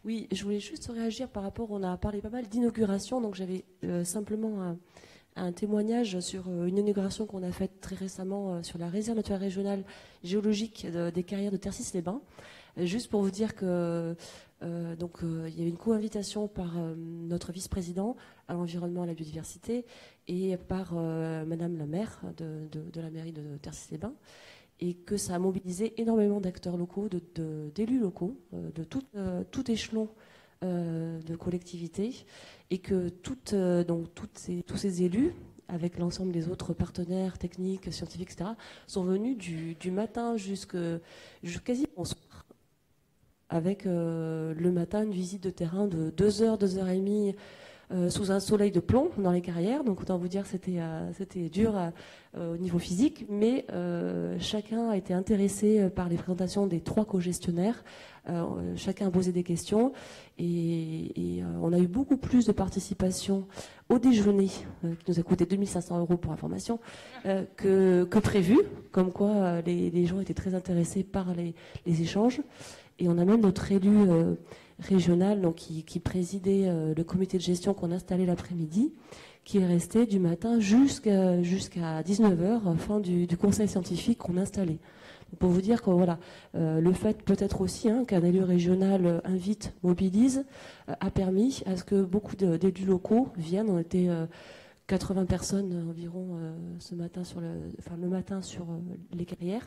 Oui, je voulais juste réagir par rapport, on a parlé pas mal d'inauguration, donc j'avais simplement un témoignage sur une inauguration qu'on a faite très récemment sur la réserve naturelle régionale géologique des carrières de Tercis-les-Bains. Juste pour vous dire que il y a eu une co-invitation par notre vice-président à l'environnement et à la biodiversité et par Madame la maire de la mairie de Tercis-les-Bains, et que ça a mobilisé énormément d'acteurs locaux, d'élus locaux, de tout échelon de collectivités, et que tous ces élus, avec l'ensemble des autres partenaires techniques, scientifiques, etc., sont venus du matin jusqu'à quasiment au soir, avec le matin une visite de terrain de 2 heures, 2 heures et demie, sous un soleil de plomb dans les carrières. Donc autant vous dire que c'était dur au niveau physique, mais chacun a été intéressé par les présentations des 3 co-gestionnaires. Chacun a posé des questions et on a eu beaucoup plus de participation au déjeuner, qui nous a coûté 2500 € pour information, que prévu, comme quoi les gens étaient très intéressés par les échanges. Et on a même notre élu régional, donc, qui présidait le comité de gestion qu'on a installé l'après-midi, qui est resté du matin jusqu'à 19h, fin du conseil scientifique qu'on a installé. Donc, pour vous dire que voilà, le fait peut-être aussi qu'un élu régional invite, mobilise, a permis à ce que beaucoup d'élus locaux viennent. On était 80 personnes environ ce matin le matin sur les carrières.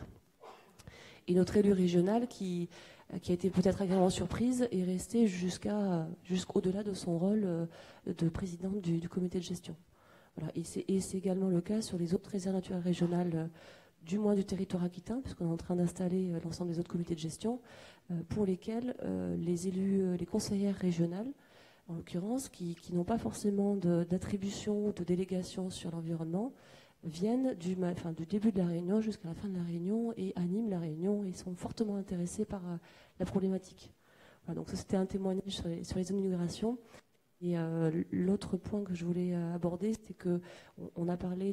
Et notre élu régional qui a été peut-être agréablement surprise est resté jusqu'au-delà de son rôle de présidente du comité de gestion. Voilà. Et c'est également le cas sur les autres réserves naturelles régionales, du moins du territoire aquitain, puisqu'on est en train d'installer l'ensemble des autres comités de gestion, pour lesquels les élus, les conseillères régionales, en l'occurrence, qui n'ont pas forcément d'attribution ou de délégation sur l'environnement, viennent du début de la réunion jusqu'à la fin de la réunion et animent la réunion et sont fortement intéressés par la problématique. Voilà, donc ça, c'était un témoignage sur les inaugurations. Et l'autre point que je voulais aborder, c'était qu'on a parlé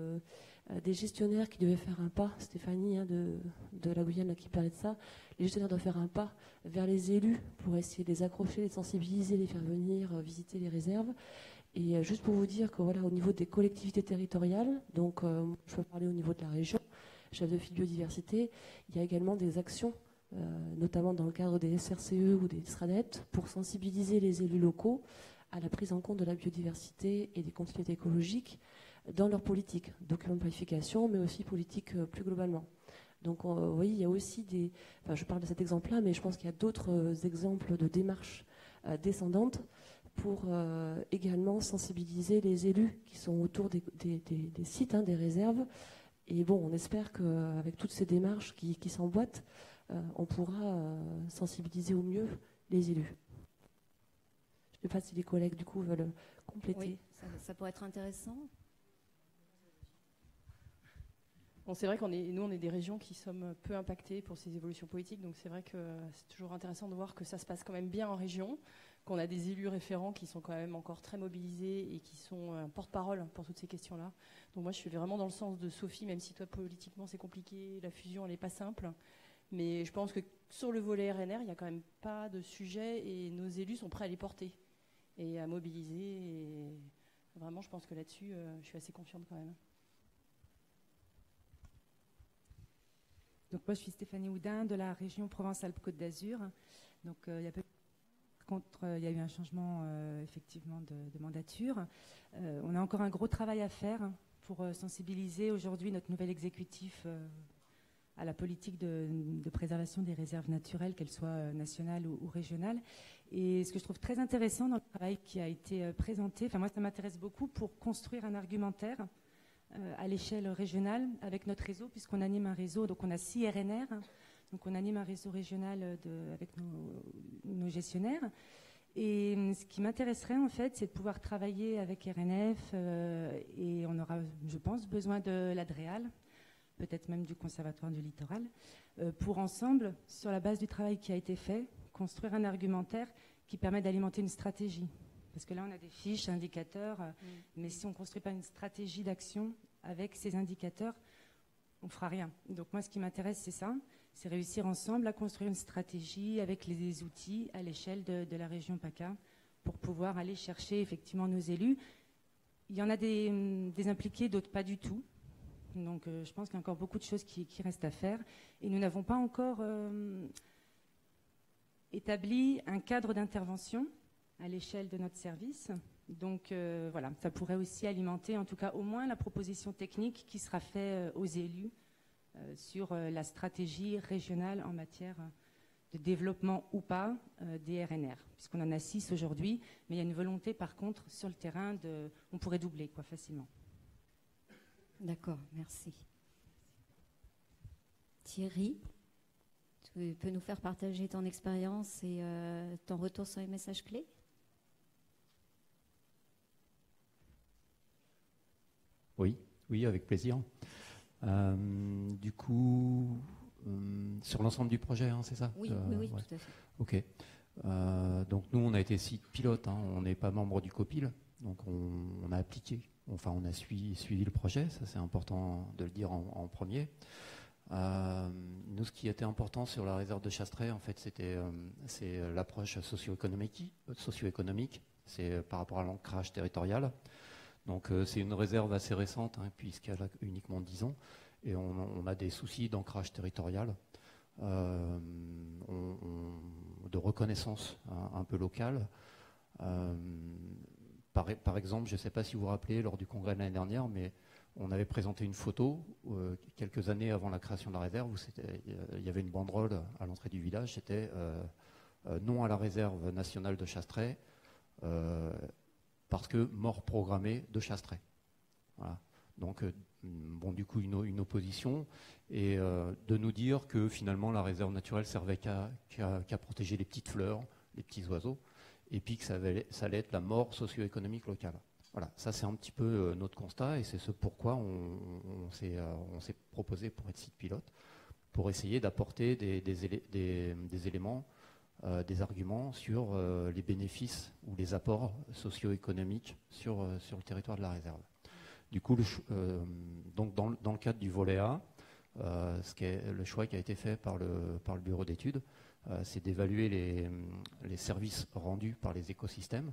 des gestionnaires qui devaient faire un pas. Stéphanie de la Guyane qui parlait de ça. Les gestionnaires doivent faire un pas vers les élus pour essayer de les accrocher, les sensibiliser, les faire venir visiter les réserves. Et juste pour vous dire que voilà, au niveau des collectivités territoriales, donc je peux parler au niveau de la région, chef de file biodiversité, il y a également des actions, notamment dans le cadre des SRCE ou des SRADET, pour sensibiliser les élus locaux à la prise en compte de la biodiversité et des continuités écologiques dans leur politique, document de planification, mais aussi politique plus globalement. Donc vous voyez, il y a aussi je parle de cet exemple-là, mais je pense qu'il y a d'autres exemples de démarches descendantes pour également sensibiliser les élus qui sont autour des sites, des réserves. Et bon, on espère qu'avec toutes ces démarches qui s'emboîtent, on pourra sensibiliser au mieux les élus. Je ne sais pas si les collègues, du coup, veulent compléter. Oui, ça pourrait être intéressant. Bon, c'est vrai qu'on est des régions qui sommes peu impactées pour ces évolutions politiques, donc c'est vrai que c'est toujours intéressant de voir que ça se passe quand même bien en région, qu'on a des élus référents qui sont quand même encore très mobilisés et qui sont porte-parole pour toutes ces questions-là. Donc moi, je suis vraiment dans le sens de Sophie, même si toi, politiquement, c'est compliqué, la fusion, elle n'est pas simple. Mais je pense que sur le volet RNR, il n'y a quand même pas de sujet et nos élus sont prêts à les porter et à mobiliser. Et vraiment, je pense que là-dessus, je suis assez confiante quand même. Donc moi, je suis Stéphanie Houdin de la région Provence-Alpes-Côte d'Azur. Donc il y a eu un changement effectivement de mandature. On a encore un gros travail à faire pour sensibiliser aujourd'hui notre nouvel exécutif à la politique de préservation des réserves naturelles, qu'elles soient nationales ou régionales. Et ce que je trouve très intéressant dans le travail qui a été présenté, moi ça m'intéresse beaucoup pour construire un argumentaire à l'échelle régionale avec notre réseau, puisqu'on anime un réseau, donc on a 6 RNR, donc on anime un réseau régional avec nos gestionnaires. Et ce qui m'intéresserait en fait, c'est de pouvoir travailler avec RNF et on aura, je pense, besoin de l'ADREAL, peut-être même du Conservatoire du Littoral, pour ensemble, sur la base du travail qui a été fait, construire un argumentaire qui permet d'alimenter une stratégie. Parce que là, on a des fiches, indicateurs, mais si on ne construit pas une stratégie d'action avec ces indicateurs, on fera rien. Donc moi, ce qui m'intéresse, c'est ça, c'est réussir ensemble à construire une stratégie avec les outils à l'échelle de la région PACA pour pouvoir aller chercher effectivement nos élus. Il y en a des impliqués, d'autres pas du tout. Donc je pense qu'il y a encore beaucoup de choses qui restent à faire. Et nous n'avons pas encore établi un cadre d'intervention à l'échelle de notre service. Donc voilà, ça pourrait aussi alimenter en tout cas au moins la proposition technique qui sera faite aux élus sur la stratégie régionale en matière de développement ou pas des RNR. Puisqu'on en a 6 aujourd'hui, mais il y a une volonté par contre sur le terrain, on pourrait doubler quoi, facilement. D'accord, merci. Thierry, tu peux nous faire partager ton expérience et ton retour sur les messages clés ? Oui, avec plaisir. Du coup, sur l'ensemble du projet, hein, c'est ça ? Oui, ouais. tout à fait. Ok. Donc nous, on a été site pilote, hein, on n'est pas membre du COPIL, donc on a appliqué. Enfin, on a suivi le projet, ça c'est important de le dire en premier. Nous, ce qui était important sur la réserve de Chastret, en fait, c'est l'approche socio-économique, c'est par rapport à l'ancrage territorial. Donc c'est une réserve assez récente, hein, puisqu'elle a uniquement 10 ans, et on a des soucis d'ancrage territorial, de reconnaissance un peu locale. Par exemple, je ne sais pas si vous vous rappelez, lors du congrès de l'année dernière, mais on avait présenté une photo quelques années avant la création de la réserve où il y avait une banderole à l'entrée du village, c'était non à la réserve nationale de Chastret parce que mort programmée de Chastret. Voilà. Donc, du coup, une opposition et de nous dire que finalement la réserve naturelle servait qu'à protéger les petites fleurs, les petits oiseaux, et puis que ça allait être la mort socio-économique locale. Voilà, ça c'est un petit peu notre constat et c'est ce pourquoi on s'est proposé pour être site pilote, pour essayer d'apporter des éléments, des arguments sur les bénéfices ou les apports socio-économiques sur le territoire de la réserve. Du coup, donc dans le cadre du volet A, le choix qui a été fait par le bureau d'études, c'est d'évaluer les services rendus par les écosystèmes.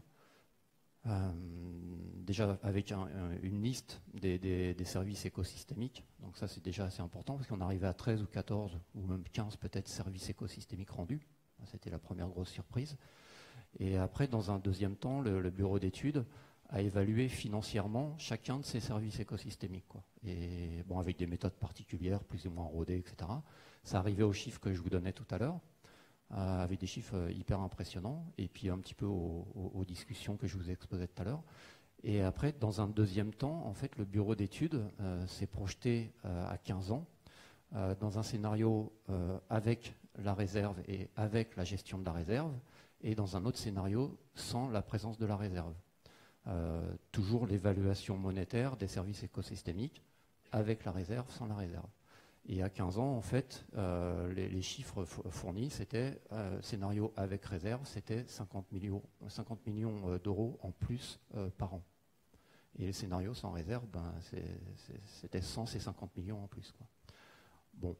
Déjà avec une liste des services écosystémiques, donc ça c'est déjà assez important parce qu'on arrivait à 13 ou 14 ou même 15 peut-être services écosystémiques rendus, c'était la première grosse surprise. Et après, dans un deuxième temps, le bureau d'études a évalué financièrement chacun de ces services écosystémiques, quoi. Et bon, avec des méthodes particulières, plus ou moins rodées, etc. Ça arrivait aux chiffres que je vous donnais tout à l'heure, avec des chiffres hyper impressionnants, et puis un petit peu aux discussions que je vous ai exposées tout à l'heure. Et après, dans un deuxième temps, en fait, le bureau d'études s'est projeté à 15 ans dans un scénario avec la réserve et avec la gestion de la réserve, et dans un autre scénario sans la présence de la réserve. Toujours l'évaluation monétaire des services écosystémiques avec la réserve, sans la réserve. Et à 15 ans, en fait, les chiffres fournis, c'était scénario avec réserve, c'était 50 millions d'euros en plus par an. Et le scénario sans réserve, c'était 100 et 50 millions en plus, quoi. Bon,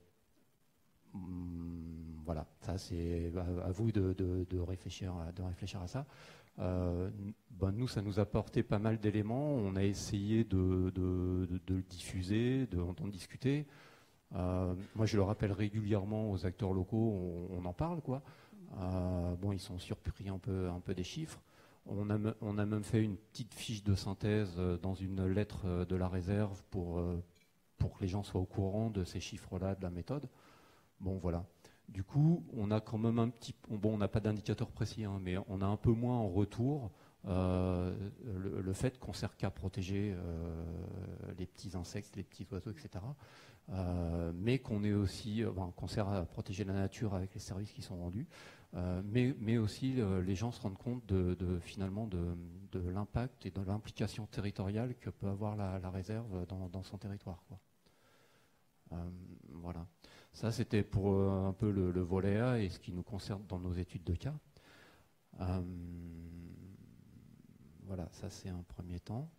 voilà, ça c'est à vous de réfléchir à ça. Nous, ça nous a apporté pas mal d'éléments. On a essayé de le diffuser, d'en discuter. Moi, je le rappelle régulièrement aux acteurs locaux, on en parle, quoi. Ils sont surpris un peu des chiffres. On a même fait une petite fiche de synthèse dans une lettre de la réserve pour que les gens soient au courant de ces chiffres-là, de la méthode. Bon, voilà. Du coup, on a quand même on n'a pas d'indicateur précis, hein, mais on a un peu moins en retour le fait qu'on ne sert qu'à protéger les petits insectes, les petits oiseaux, etc. Mais qu'on est aussi, qu'on sert à protéger la nature avec les services qui sont rendus, mais aussi les gens se rendent compte finalement de l'impact et de l'implication territoriale que peut avoir la réserve dans son territoire, quoi. Voilà. Ça, c'était pour un peu le volet A et ce qui nous concerne dans nos études de cas. Voilà, ça c'est un premier temps.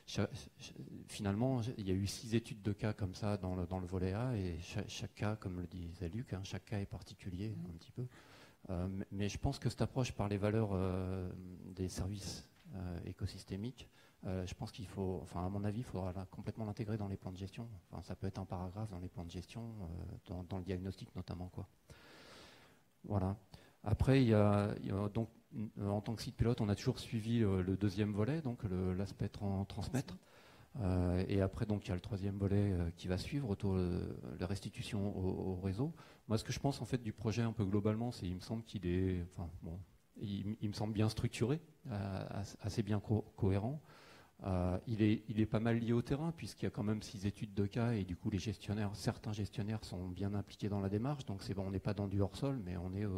finalement, il y a eu 6 études de cas comme ça dans le volet A, et chaque cas, comme le disait Luc, chaque cas est particulier un petit peu. Mais je pense que cette approche par les valeurs des services écosystémiques, je pense qu'il faut, à mon avis, il faudra complètement l'intégrer dans les plans de gestion. Ça peut être un paragraphe dans les plans de gestion, dans le diagnostic notamment, quoi. Voilà. Après, il y a donc, en tant que site pilote, on a toujours suivi le deuxième volet, donc l'aspect transmettre. Et après, donc, il y a le troisième volet qui va suivre, autour de la restitution au réseau. Moi, ce que je pense en fait du projet un peu globalement, c'est il me semble qu'il est, il me semble bien structuré, assez bien cohérent. Il est pas mal lié au terrain, puisqu'il y a quand même 6 études de cas, et du coup, certains gestionnaires sont bien impliqués dans la démarche. Donc, on n'est pas dans du hors-sol, mais on est,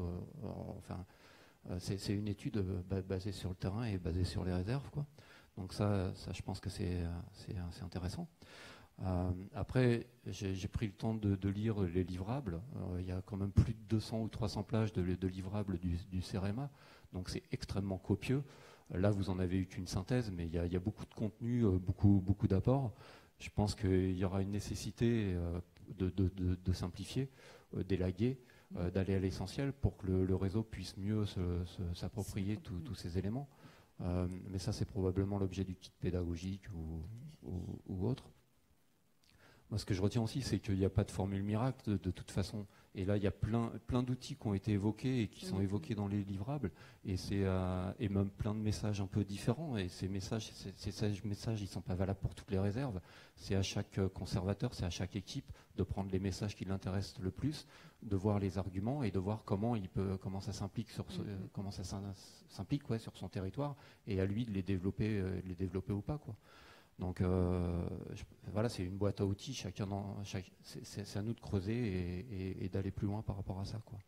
c'est une étude basée sur le terrain et basée sur les réserves, quoi. Donc ça, je pense que c'est intéressant. Après, j'ai pris le temps de lire les livrables. Il y a quand même plus de 200 ou 300 pages de livrables du CEREMA, donc c'est extrêmement copieux. Là, vous en avez eu qu'une synthèse, mais il y a beaucoup de contenu, beaucoup d'apports. Je pense qu'il y aura une nécessité de simplifier, d'élaguer, d'aller à l'essentiel pour que le réseau puisse mieux s'approprier tous ces éléments. Mais ça, c'est probablement l'objet du kit pédagogique ou autre. Moi, ce que je retiens aussi, c'est qu'il n'y a pas de formule miracle de toute façon. Et là, il y a plein d'outils qui ont été évoqués et qui sont évoqués dans les livrables. Et même plein de messages un peu différents. Et ces messages, ils ne sont pas valables pour toutes les réserves. C'est à chaque conservateur, c'est à chaque équipe de prendre les messages qui l'intéressent le plus, de voir les arguments et de voir comment ça s'implique sur son territoire, et à lui de les développer ou pas, quoi. Donc voilà, c'est une boîte à outils, c'est à nous de creuser et d'aller plus loin par rapport à ça, quoi.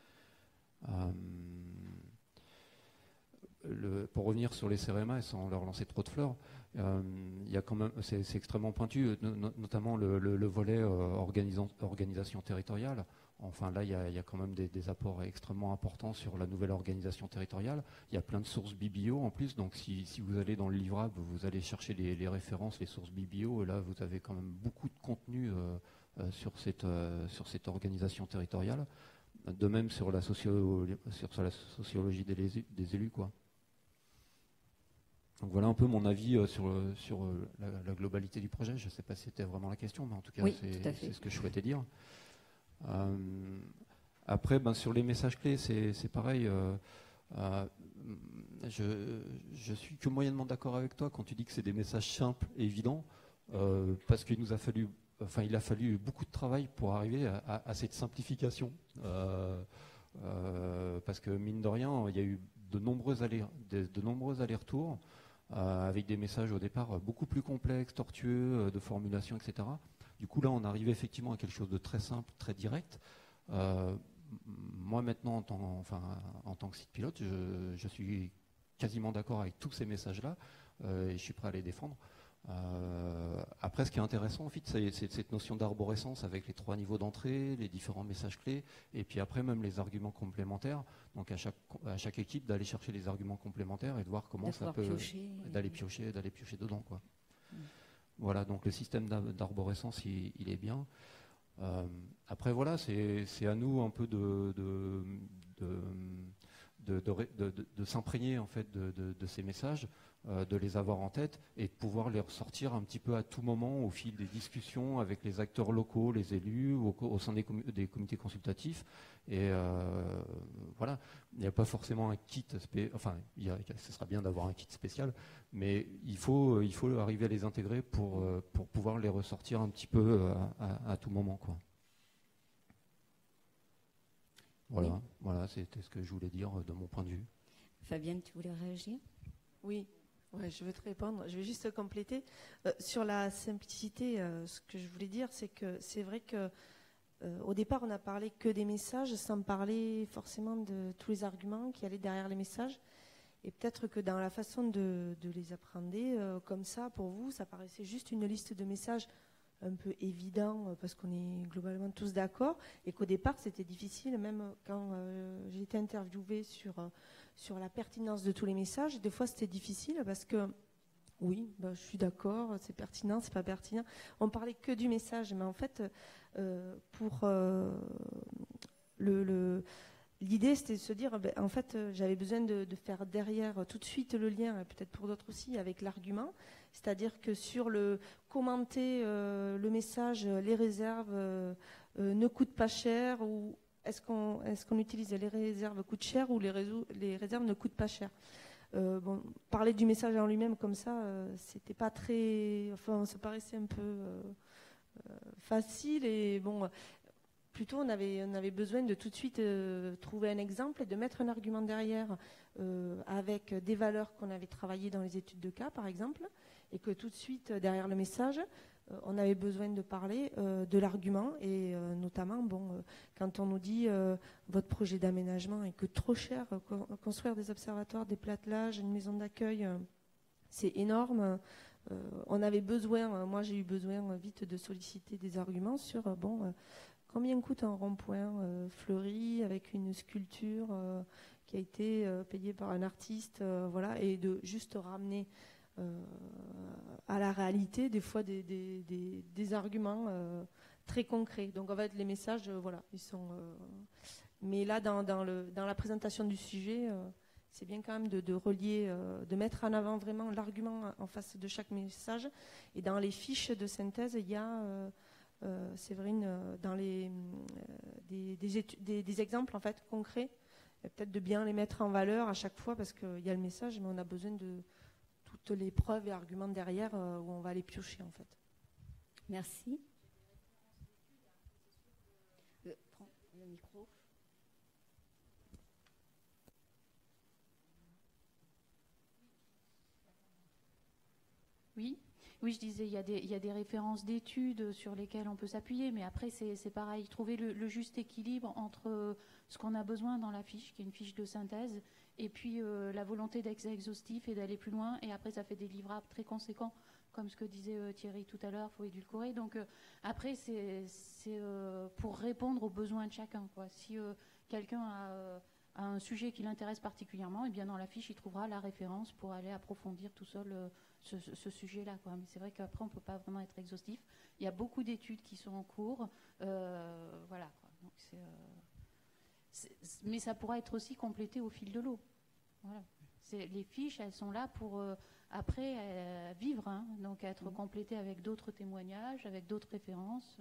Pour revenir sur les CEREMA et sans leur lancer trop de fleurs, il y a quand même, c'est extrêmement pointu, notamment le volet organisation territoriale. Enfin là, il y a quand même des apports extrêmement importants sur la nouvelle organisation territoriale. Il y a plein de sources biblio en plus, donc si vous allez dans le livrable, vous allez chercher les références, les sources biblio, et là vous avez quand même beaucoup de contenu sur cette organisation territoriale. De même sur la sociologie des élus, quoi. Donc voilà un peu mon avis sur la globalité du projet. Je ne sais pas si c'était vraiment la question, mais en tout cas, oui, c'est ce que je souhaitais dire. Après, sur les messages clés, c'est pareil. Je suis que moyennement d'accord avec toi quand tu dis que c'est des messages simples et évidents, parce qu'il a fallu beaucoup de travail pour arriver à cette simplification. Parce que mine de rien, il y a eu de nombreux allers-retours avec des messages au départ beaucoup plus complexes, tortueux, de formulation, etc. Du coup, là, on arrive effectivement à quelque chose de très simple, très direct. Moi, maintenant, en tant que site pilote, je suis quasiment d'accord avec tous ces messages-là, et je suis prêt à les défendre. Après, ce qui est intéressant, en fait, c'est cette notion d'arborescence avec les 3 niveaux d'entrée, les différents messages clés, et puis après, même les arguments complémentaires. Donc, à chaque équipe, d'aller chercher les arguments complémentaires et de voir comment ça peut... D'aller piocher dedans, quoi. Voilà, donc le système d'arborescence, il est bien. Après, voilà, c'est à nous un peu de s'imprégner en fait de ces messages, de les avoir en tête et de pouvoir les ressortir un petit peu à tout moment au fil des discussions avec les acteurs locaux, les élus, au sein des comités consultatifs. Et voilà, il n'y a pas forcément un kit, ce sera bien d'avoir un kit spécial, mais il faut arriver à les intégrer pour pouvoir les ressortir un petit peu à tout moment, quoi. Voilà, c'était ce que je voulais dire de mon point de vue. Fabienne, tu voulais réagir ? Oui, je vais te répondre. Je vais juste compléter. Sur la simplicité, ce que je voulais dire, c'est que c'est vrai que au départ, on n'a parlé que des messages sans parler forcément de tous les arguments qui allaient derrière les messages. Et peut-être que dans la façon de les appréhender, comme ça, pour vous, ça paraissait juste une liste de messages un peu évident parce qu'on est globalement tous d'accord, et qu'au départ c'était difficile, même quand j'ai été interviewée sur la pertinence de tous les messages, des fois c'était difficile parce que Oui, je suis d'accord, c'est pertinent, c'est pas pertinent. On parlait que du message, mais en fait, l'idée, c'était de se dire, en fait, j'avais besoin de faire derrière tout de suite le lien, et peut-être pour d'autres aussi, avec l'argument. C'est-à-dire que sur le commenter le message, les réserves ne coûtent pas cher, ou est-ce qu'on utilise les réserves coûtent cher ou les réserves ne coûtent pas cher. Parler du message en lui-même comme ça, c'était pas très. Enfin, ça paraissait un peu facile et bon. Plutôt, on avait besoin de tout de suite trouver un exemple et de mettre un argument derrière avec des valeurs qu'on avait travaillées dans les études de cas, par exemple, et que tout de suite, derrière le message, on avait besoin de parler de l'argument et notamment, quand on nous dit votre projet d'aménagement est que trop cher, construire des observatoires, des platelages, une maison d'accueil, c'est énorme. On avait besoin, moi j'ai eu besoin vite de solliciter des arguments sur combien coûte un rond-point fleuri avec une sculpture qui a été payée par un artiste, voilà, et de juste ramener à la réalité des fois des arguments très concrets. Donc en fait les messages, voilà, ils sont. Mais là dans la présentation du sujet, c'est bien quand même de relier, de mettre en avant vraiment l'argument en face de chaque message. Et dans les fiches de synthèse, il y a Séverine, dans des exemples en fait concrets, peut-être de bien les mettre en valeur à chaque fois parce qu'il y a le message, mais on a besoin de toutes les preuves et arguments derrière où on va les piocher en fait. Merci. Prends le micro. Oui, je disais, il y a des références d'études sur lesquelles on peut s'appuyer, mais après, c'est pareil, trouver le juste équilibre entre ce qu'on a besoin dans la fiche, qui est une fiche de synthèse, et puis la volonté d'être exhaustif et d'aller plus loin, et après, ça fait des livrables très conséquents, comme ce que disait Thierry tout à l'heure, il faut édulcorer. Donc après, c'est pour répondre aux besoins de chacun, quoi. Si quelqu'un a un sujet qui l'intéresse particulièrement, et bien dans la fiche, il trouvera la référence pour aller approfondir tout seul ce sujet-là, quoi. Mais c'est vrai qu'après, on ne peut pas vraiment être exhaustif. Il y a beaucoup d'études qui sont en cours. Voilà, quoi. Donc mais ça pourra être aussi complété au fil de l'eau. Voilà. Les fiches, elles sont là pour, après, vivre, hein, donc être complétées avec d'autres témoignages, avec d'autres références.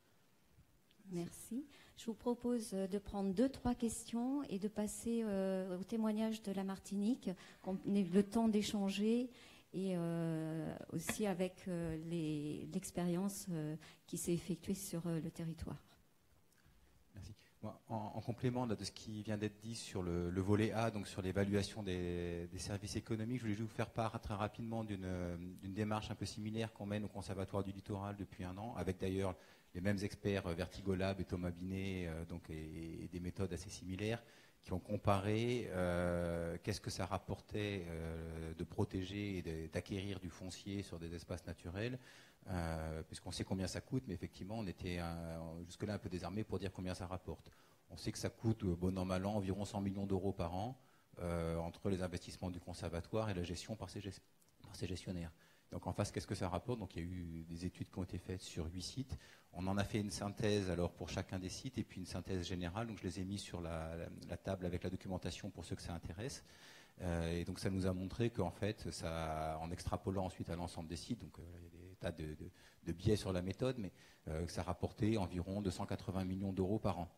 Merci. Je vous propose de prendre 2-3 questions et de passer au témoignage de la Martinique, qu'on ait le temps d'échanger et aussi avec l'expérience qui s'est effectuée sur le territoire. Merci. Moi, en complément de ce qui vient d'être dit sur le volet A, donc sur l'évaluation des services économiques, je voulais juste vous faire part très rapidement d'une démarche un peu similaire qu'on mène au Conservatoire du Littoral depuis 1 an, avec d'ailleurs les mêmes experts, Vertigolab et Thomas Binet, et des méthodes assez similaires, qui ont comparé qu'est-ce que ça rapportait de protéger et d'acquérir du foncier sur des espaces naturels, puisqu'on sait combien ça coûte, mais effectivement, on était jusque-là un peu désarmés pour dire combien ça rapporte. On sait que ça coûte, bon an, mal an, environ 100 millions d'euros par an, entre les investissements du conservatoire et la gestion par ses gestionnaires. Donc en face, qu'est-ce que ça rapporte? Donc il y a eu des études qui ont été faites sur 8 sites. On en a fait une synthèse alors pour chacun des sites et puis une synthèse générale. Donc je les ai mis sur la table avec la documentation pour ceux que ça intéresse. Et donc ça nous a montré qu'en fait, en extrapolant ensuite à l'ensemble des sites, donc il y a des tas de biais sur la méthode, mais que ça rapportait environ 280 millions d'euros par an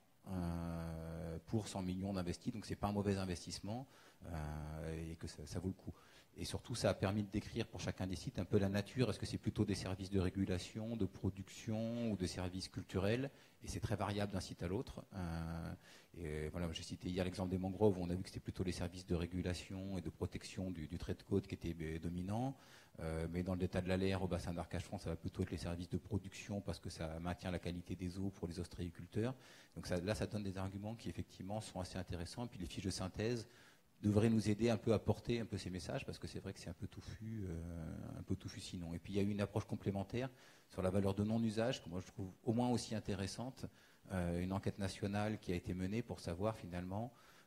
pour 100 millions d'investis. Donc c'est pas un mauvais investissement et que ça vaut le coup. Et surtout, ça a permis de décrire pour chacun des sites un peu la nature. Est-ce que c'est plutôt des services de régulation, de production ou de services culturels? Et c'est très variable d'un site à l'autre. Et voilà, j'ai cité hier l'exemple des mangroves où on a vu que c'était plutôt les services de régulation et de protection du trait de côte qui étaient dominants. Mais dans le delta de l'Alaire, au bassin d'Arcachon, ça va plutôt être les services de production parce que ça maintient la qualité des eaux pour les ostréiculteurs. Donc là, ça donne des arguments qui effectivement sont assez intéressants. Et puis les fiches de synthèse devrait nous aider un peu à porter un peu ces messages, parce que c'est vrai que c'est un peu touffu sinon. Et puis il y a eu une approche complémentaire sur la valeur de non-usage, que moi je trouve au moins aussi intéressante, une enquête nationale qui a été menée pour savoir finalement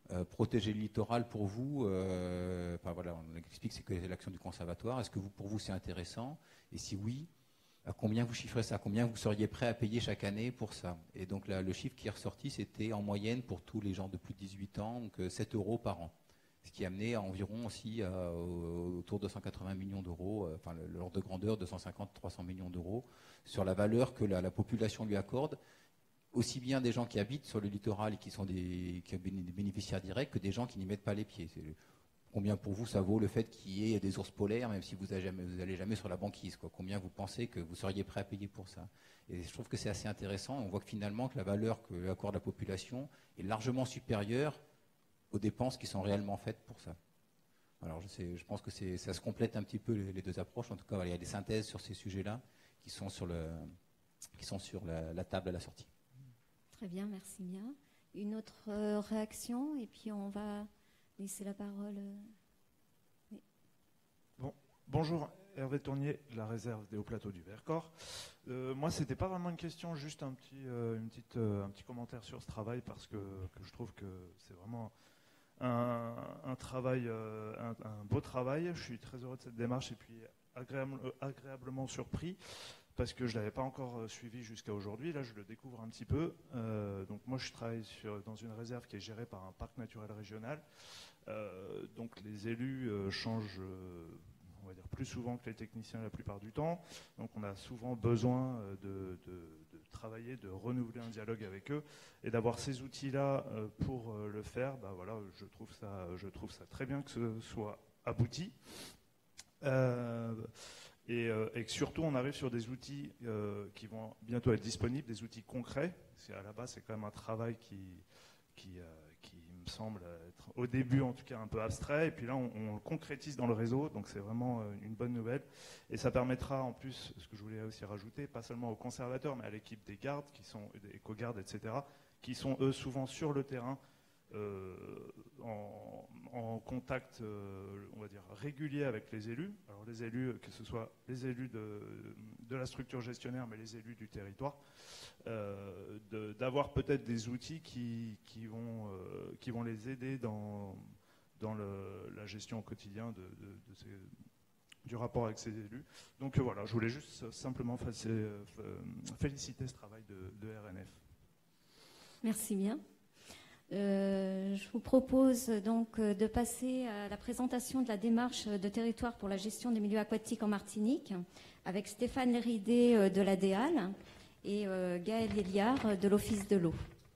Protéger le littoral, pour vous, voilà, on explique que c'est l'action du conservatoire. Est-ce que pour vous, c'est intéressant? Et si oui, à combien vous chiffrez ça? Combien vous seriez prêt à payer chaque année pour ça? Et donc là, le chiffre qui est ressorti, c'était en moyenne pour tous les gens de plus de 18 ans, donc 7 € par an. Ce qui amenait à environ aussi autour de 180 millions d'euros, enfin l'ordre de grandeur de 150-300 millions d'euros, sur la valeur que la population lui accorde, aussi bien des gens qui habitent sur le littoral et qui sont des bénéficiaires directs que des gens qui n'y mettent pas les pieds. Combien pour vous ça vaut le fait qu'il y ait des ours polaires, même si vous n'allez jamais sur la banquise, quoi? Combien vous pensez que vous seriez prêt à payer pour ça? Et je trouve que c'est assez intéressant. On voit que finalement que la valeur que accorde la population est largement supérieure aux dépenses qui sont réellement faites pour ça. Alors je pense que ça se complète un petit peu les deux approches. En tout cas, il y a des synthèses sur ces sujets-là qui sont sur la table à la sortie. Très bien, merci bien. Une autre réaction et puis on va laisser la parole. Oui. Bonjour, Hervé Tournier, de la réserve des Hauts Plateaux du Vercors. Moi, c'était pas vraiment une question, juste un petit commentaire sur ce travail parce que je trouve que c'est vraiment un travail, un beau travail. Je suis très heureux de cette démarche et puis agréablement surpris parce que je ne l'avais pas encore suivi jusqu'à aujourd'hui. Là, je le découvre un petit peu. Donc moi, je travaille dans une réserve qui est gérée par un parc naturel régional. Donc les élus changent, on va dire, plus souvent que les techniciens la plupart du temps. Donc on a souvent besoin de travailler, de renouveler un dialogue avec eux et d'avoir ces outils-là pour le faire. Voilà, je trouve ça très bien que ce soit abouti. Et que surtout on arrive sur des outils qui vont bientôt être disponibles, des outils concrets. Parce qu'à la base, c'est quand même un travail qui me semble être au début en tout cas un peu abstrait. Et puis là, on le concrétise dans le réseau, donc c'est vraiment une bonne nouvelle. Et ça permettra en plus, ce que je voulais aussi rajouter, pas seulement aux conservateurs, mais à l'équipe des gardes, qui sont des éco-gardes, etc., qui sont eux souvent sur le terrain, en contact, on va dire, régulier avec les élus. Alors les élus, que ce soit les élus de la structure gestionnaire, mais les élus du territoire, d'avoir peut-être des outils qui vont les aider dans la gestion au quotidien du rapport avec ces élus. Donc voilà, je voulais juste simplement féliciter ce travail de RNF. Merci bien. Je vous propose donc de passer à la présentation de la démarche de territoire pour la gestion des milieux aquatiques en Martinique avec Stéphane Léridé de la DEAL et Gaël Héliard de l'Office de l'eau.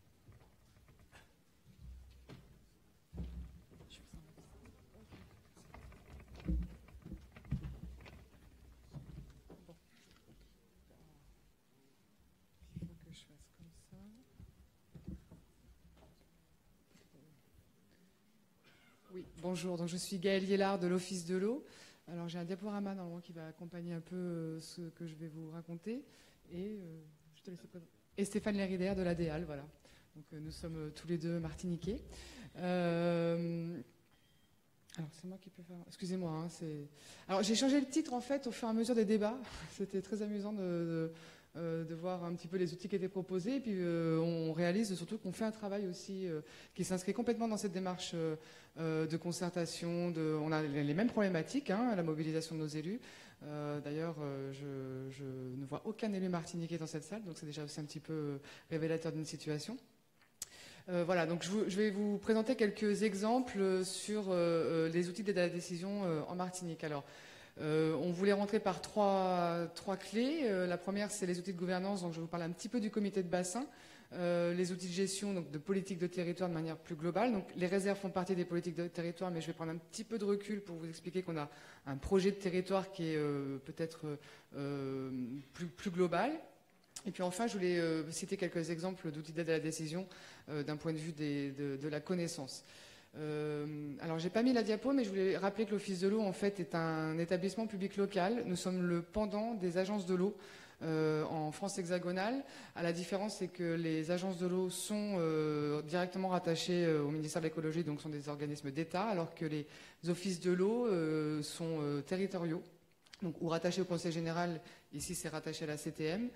Oui, bonjour. Donc, je suis Gaëlle Héliard de l'Office de l'eau. Alors, j'ai un diaporama normalement qui va accompagner un peu ce que je vais vous raconter. Et je te laisse présenter. Et Stéphane Léridé de la DEAL, voilà. Donc, nous sommes tous les deux martiniquais. Alors, c'est moi qui peux faire. Excusez-moi. Hein, alors, j'ai changé le titre en fait au fur et à mesure des débats. C'était très amusant de voir un petit peu les outils qui étaient proposés. Et puis, on réalise surtout qu'on fait un travail aussi qui s'inscrit complètement dans cette démarche de concertation. On a les mêmes problématiques, hein, la mobilisation de nos élus. D'ailleurs, je ne vois aucun élu martiniquais dans cette salle, donc c'est déjà aussi un petit peu révélateur d'une situation. Voilà, donc je vais vous présenter quelques exemples sur les outils d'aide à la décision en Martinique. Alors, on voulait rentrer par trois clés. La première, c'est les outils de gouvernance. Donc, je vais vous parler un petit peu du comité de bassin. Les outils de gestion, donc de politique de territoire de manière plus globale. Donc, les réserves font partie des politiques de territoire, mais je vais prendre un petit peu de recul pour vous expliquer qu'on a un projet de territoire qui est peut-être plus global. Et puis enfin, je voulais citer quelques exemples d'outils d'aide à la décision d'un point de vue de la connaissance. Alors, j'ai pas mis la diapo, mais je voulais rappeler que l'Office de l'eau, en fait, est un établissement public local. Nous sommes le pendant des agences de l'eau en France hexagonale. À la différence, c'est que les agences de l'eau sont directement rattachées au ministère de l'écologie, donc sont des organismes d'État, alors que les offices de l'eau sont territoriaux, donc ou rattachés au Conseil général. Ici, c'est rattaché à la CTM.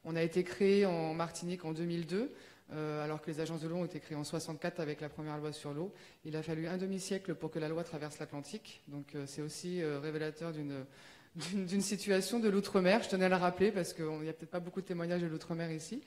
On a été créé en Martinique en 2002, alors que les agences de l'eau ont été créées en 64 avec la première loi sur l'eau. Il a fallu un demi-siècle pour que la loi traverse l'Atlantique. Donc c'est aussi révélateur d'une situation de l'outre-mer. Je tenais à le rappeler parce qu'il n'y a peut-être pas beaucoup de témoignages de l'outre-mer ici.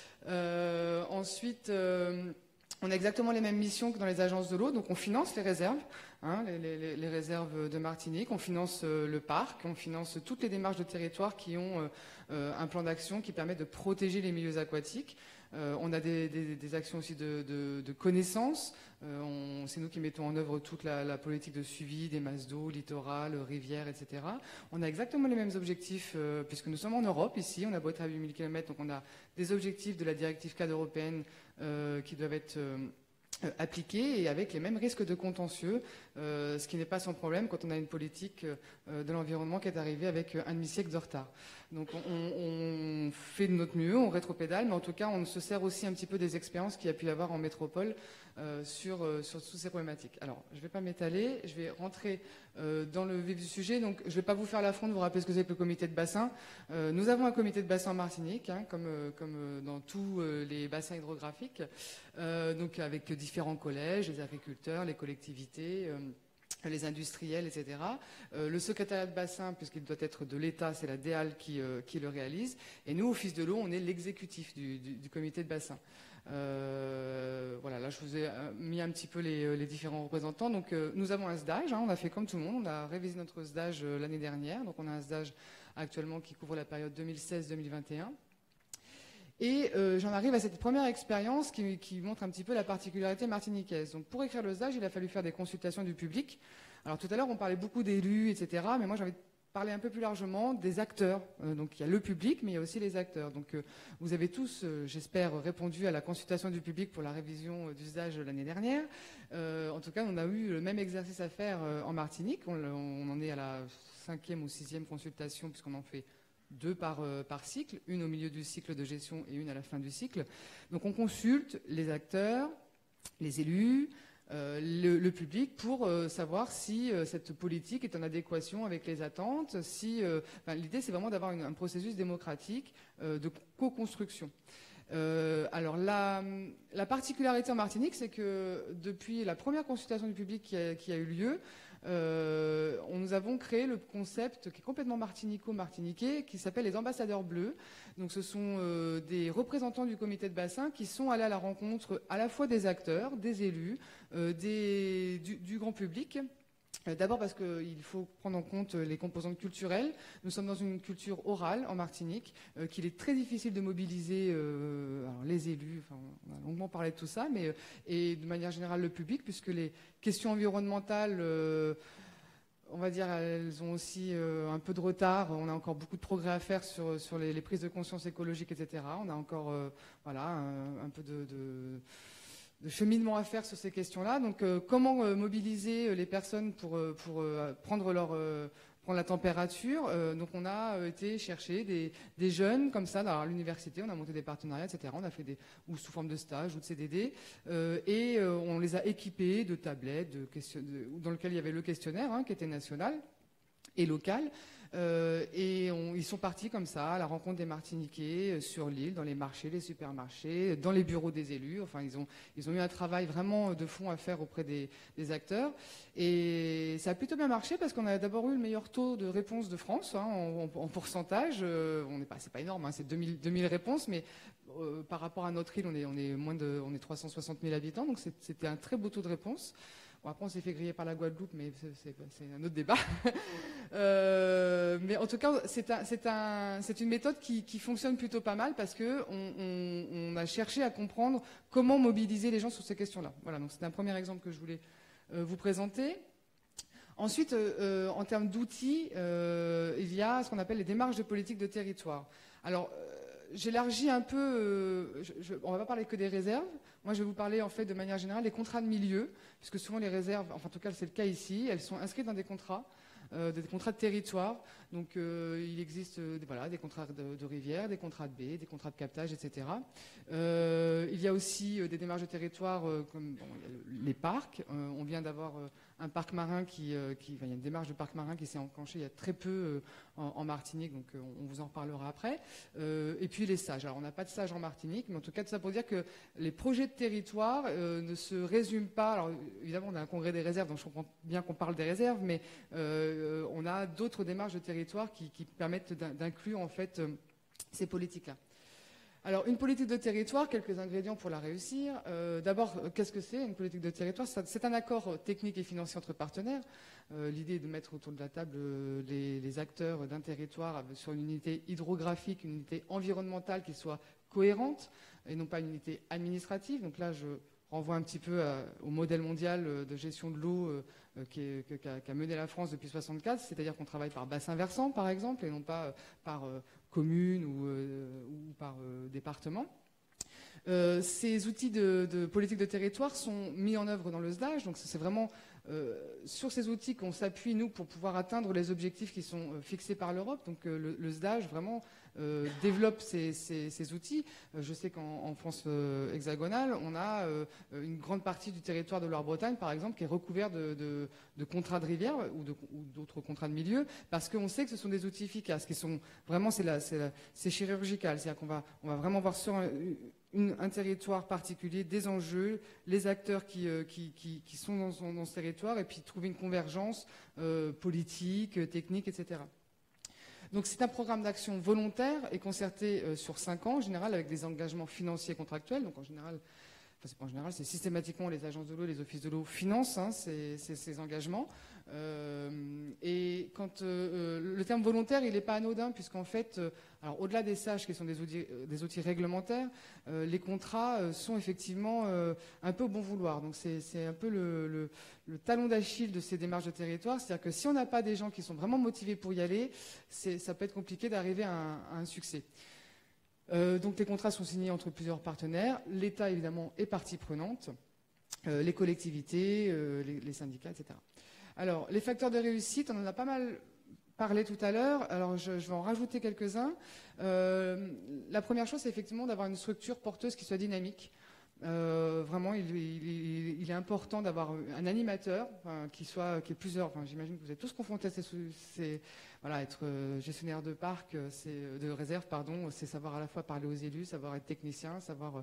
Ensuite, on a exactement les mêmes missions que dans les agences de l'eau. Donc on finance les réserves, les réserves de Martinique, on finance le parc, on finance toutes les démarches de territoire qui ont un plan d'action qui permet de protéger les milieux aquatiques. On a des actions aussi de connaissance. C'est nous qui mettons en œuvre toute la politique de suivi des masses d'eau, littoral, rivières, etc. On a exactement les mêmes objectifs puisque nous sommes en Europe ici. On a beau être à 8000 km, donc on a des objectifs de la directive cadre européenne qui doivent être appliqués et avec les mêmes risques de contentieux, ce qui n'est pas sans problème quand on a une politique de l'environnement qui est arrivée avec un demi-siècle de retard. Donc on fait de notre mieux, on rétropédale, mais en tout cas on se sert aussi un petit peu des expériences qu'il y a pu y avoir en métropole sur toutes ces problématiques. Alors je ne vais pas m'étaler, je vais rentrer dans le vif du sujet. Donc je ne vais pas vous faire l'affront de vous rappeler ce que c'est que le comité de bassin. Nous avons un comité de bassin en Martinique, comme dans tous les bassins hydrographiques, donc avec différents collèges, les agriculteurs, les collectivités, les industriels, etc. Le secrétariat de bassin, puisqu'il doit être de l'État, c'est la DEAL qui le réalise. Et nous, Office de l'eau, on est l'exécutif du comité de bassin. Voilà, là je vous ai mis un petit peu les différents représentants. Donc nous avons un SDAGE, on a fait comme tout le monde, on a révisé notre SDAGE l'année dernière. Donc on a un SDAGE actuellement qui couvre la période 2016-2021. Et j'en arrive à cette première expérience qui montre un petit peu la particularité martiniquaise. Donc pour écrire le SDAGE, il a fallu faire des consultations du public. Alors tout à l'heure, on parlait beaucoup d'élus, etc. Mais moi, j'ai envie de parler un peu plus largement des acteurs. Donc il y a le public, mais il y a aussi les acteurs. Donc vous avez tous, j'espère, répondu à la consultation du public pour la révision du SDAGE l'année dernière. En tout cas, on a eu le même exercice à faire en Martinique. On en est à la 5e ou 6e consultation, puisqu'on en fait 2 par cycle, une au milieu du cycle de gestion et une à la fin du cycle. Donc on consulte les acteurs, les élus, le public pour savoir si cette politique est en adéquation avec les attentes. L'idée, c'est vraiment d'avoir un processus démocratique de co-construction. Alors la particularité en Martinique, c'est que depuis la première consultation du public qui a eu lieu, nous avons créé le concept qui est complètement martiniquais, qui s'appelle les ambassadeurs bleus. Donc ce sont des représentants du comité de bassin qui sont allés à la rencontre à la fois des acteurs, des élus, du grand public. D'abord parce qu'il faut prendre en compte les composantes culturelles. Nous sommes dans une culture orale en Martinique, qu'il est très difficile de mobiliser alors les élus, on a longuement parlé de tout ça, et de manière générale le public, puisque les questions environnementales, on va dire, elles ont aussi un peu de retard. On a encore beaucoup de progrès à faire sur les prises de conscience écologiques, etc. On a encore un peu de cheminement à faire sur ces questions-là. Donc, comment mobiliser les personnes pour prendre la température. Donc, on a été chercher des jeunes comme ça dans l'université. On a monté des partenariats, etc. On a fait ou sous forme de stage ou de CDD. Et on les a équipés de tablettes, dans lequel il y avait le questionnaire, qui était national et local. Ils sont partis comme ça à la rencontre des Martiniquais sur l'île, dans les marchés, les supermarchés, dans les bureaux des élus. Enfin, ils ont eu un travail vraiment de fond à faire auprès des acteurs. Et ça a plutôt bien marché parce qu'on a d'abord eu le meilleur taux de réponse de France en pourcentage. C'est pas énorme, c'est 2000 réponses, mais par rapport à notre île, on est 360 000 habitants, donc c'était un très beau taux de réponse. Bon, après, on s'est fait griller par la Guadeloupe, mais c'est un autre débat. Mais en tout cas, c'est une méthode qui fonctionne plutôt pas mal parce qu'on a cherché à comprendre comment mobiliser les gens sur ces questions-là. Voilà, donc c'est un premier exemple que je voulais vous présenter. Ensuite, en termes d'outils, il y a ce qu'on appelle les démarches de politique de territoire. Alors, j'élargis un peu, on ne va pas parler que des réserves. Moi, je vais vous parler en fait de manière générale des contrats de milieu, puisque souvent les réserves, enfin en tout cas c'est le cas ici, elles sont inscrites dans des contrats de territoire. Donc il existe des contrats de rivière, des contrats de baie, des contrats de captage, etc. Il Il y a aussi des démarches de territoire comme les parcs. On vient d'avoir un parc marin il y a une démarche de parc marin qui s'est enclenchée il y a très peu en Martinique, donc on vous en reparlera après. Et puis les stages. Alors on n'a pas de stage en Martinique, mais en tout cas tout ça pour dire que les projets de territoire ne se résument pas. Alors évidemment on a un congrès des réserves, donc je comprends bien qu'on parle des réserves, mais on a d'autres démarches de territoire qui permettent d'inclure en fait ces politiques-là. Alors, une politique de territoire, quelques ingrédients pour la réussir. D'abord, qu'est-ce que c'est une politique de territoire? C'est un accord technique et financier entre partenaires. L'idée est de mettre autour de la table les acteurs d'un territoire sur une unité hydrographique, une unité environnementale qui soit cohérente et non pas une unité administrative. Donc là, je renvoie un petit peu au modèle mondial de gestion de l'eau qu'a mené la France depuis 1964, c'est-à-dire qu'on travaille par bassin versant, par exemple, et non pas par commune ou par département. Ces outils de politique de territoire sont mis en œuvre dans le SDAGE, donc c'est vraiment sur ces outils qu'on s'appuie, nous, pour pouvoir atteindre les objectifs qui sont fixés par l'Europe. Donc le SDAGE, vraiment, développe ces outils. Je sais qu'en France hexagonale, on a une grande partie du territoire de Loire-Bretagne, par exemple, qui est recouvert de contrats de rivière ou d'autres contrats de milieu, parce qu'on sait que ce sont des outils efficaces, qui sont vraiment, c'est chirurgical. C'est-à-dire qu'on va vraiment voir sur un territoire particulier, des enjeux, les acteurs qui sont dans ce territoire, et puis trouver une convergence politique, technique, etc. Donc c'est un programme d'action volontaire et concerté sur 5 ans, en général avec des engagements financiers contractuels. Donc en général, c'est systématiquement les agences de l'eau et les offices de l'eau financent ces engagements. Et quand le terme volontaire, il n'est pas anodin, puisqu'en fait, alors au-delà des SAGE qui sont des outils réglementaires, les contrats sont effectivement un peu au bon vouloir. Donc c'est un peu le talon d'Achille de ces démarches de territoire. C'est-à-dire que si on n'a pas des gens qui sont vraiment motivés pour y aller, ça peut être compliqué d'arriver à un succès. Donc les contrats sont signés entre plusieurs partenaires. L'État, évidemment, est partie prenante, les collectivités, les syndicats, etc. Alors, les facteurs de réussite, on en a pas mal parlé tout à l'heure. Alors, je vais en rajouter quelques-uns. La première chose, c'est effectivement d'avoir une structure porteuse qui soit dynamique. Vraiment, il est important d'avoir un animateur qui est plusieurs. Enfin, j'imagine que vous êtes tous confrontés à être gestionnaire de parc, de réserve, pardon. C'est savoir à la fois parler aux élus, savoir être technicien, savoir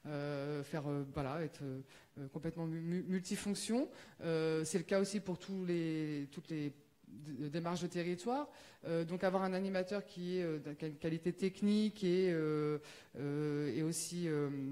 être complètement multifonction. C'est le cas aussi pour toutes les démarches de territoire. Donc avoir un animateur qui est de qualité technique et aussi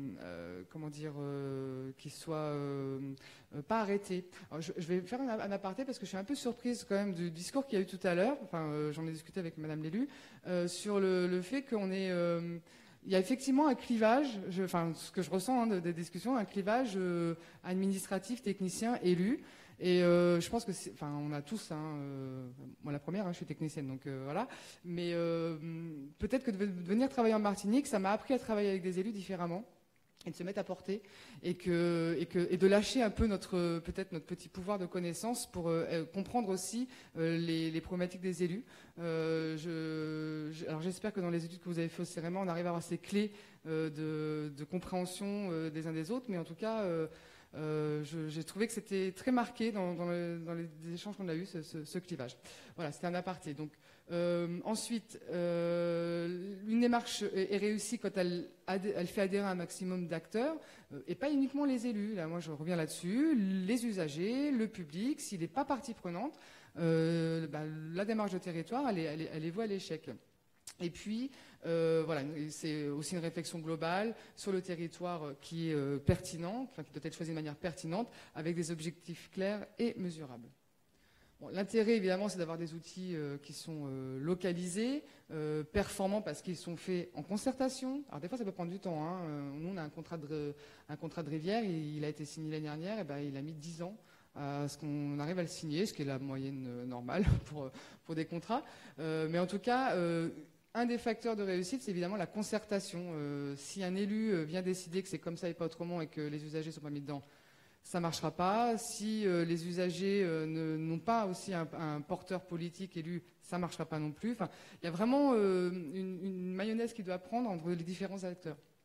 qui soit pas arrêté. Alors, je vais faire un aparté parce que je suis un peu surprise quand même du discours qu'il y a eu tout à l'heure. Enfin, j'en ai discuté avec Madame l'élu sur le fait qu'on est il y a effectivement un clivage, ce que je ressens des discussions, un clivage administratif, technicien, élu. Et je pense que, on a tous, moi la première, je suis technicienne, donc voilà. Mais peut-être que de venir travailler en Martinique, ça m'a appris à travailler avec des élus différemment et de se mettre à portée et de lâcher un peu peut-être notre petit pouvoir de connaissance pour comprendre aussi les problématiques des élus. Alors j'espère que dans les études que vous avez faites au CEREMA, on arrive à avoir ces clés de compréhension des uns des autres, mais en tout cas j'ai trouvé que c'était très marqué dans les échanges qu'on a eus, ce clivage. Voilà, c'était un aparté. Donc, ensuite, une démarche est réussie quand elle fait adhérer un maximum d'acteurs, et pas uniquement les élus. Là, moi, je reviens là-dessus. Les usagers, le public, s'il n'est pas partie prenante, la démarche de territoire, elle est vouée à l'échec. Et puis, c'est aussi une réflexion globale sur le territoire qui est pertinent, qui doit être choisi de manière pertinente, avec des objectifs clairs et mesurables. Bon, l'intérêt, évidemment, c'est d'avoir des outils qui sont localisés, performants parce qu'ils sont faits en concertation. Alors, des fois, ça peut prendre du temps. Nous, on a un contrat de rivière, il a été signé l'année dernière, et il a mis 10 ans à ce qu'on arrive à le signer, ce qui est la moyenne normale pour des contrats. Mais en tout cas, un des facteurs de réussite, c'est évidemment la concertation. Si un élu vient décider que c'est comme ça et pas autrement et que les usagers ne sont pas mis dedans, ça ne marchera pas. Si les usagers n'ont pas aussi un porteur politique élu, ça ne marchera pas non plus. Enfin, il y a vraiment une mayonnaise qui doit prendre entre les différents acteurs.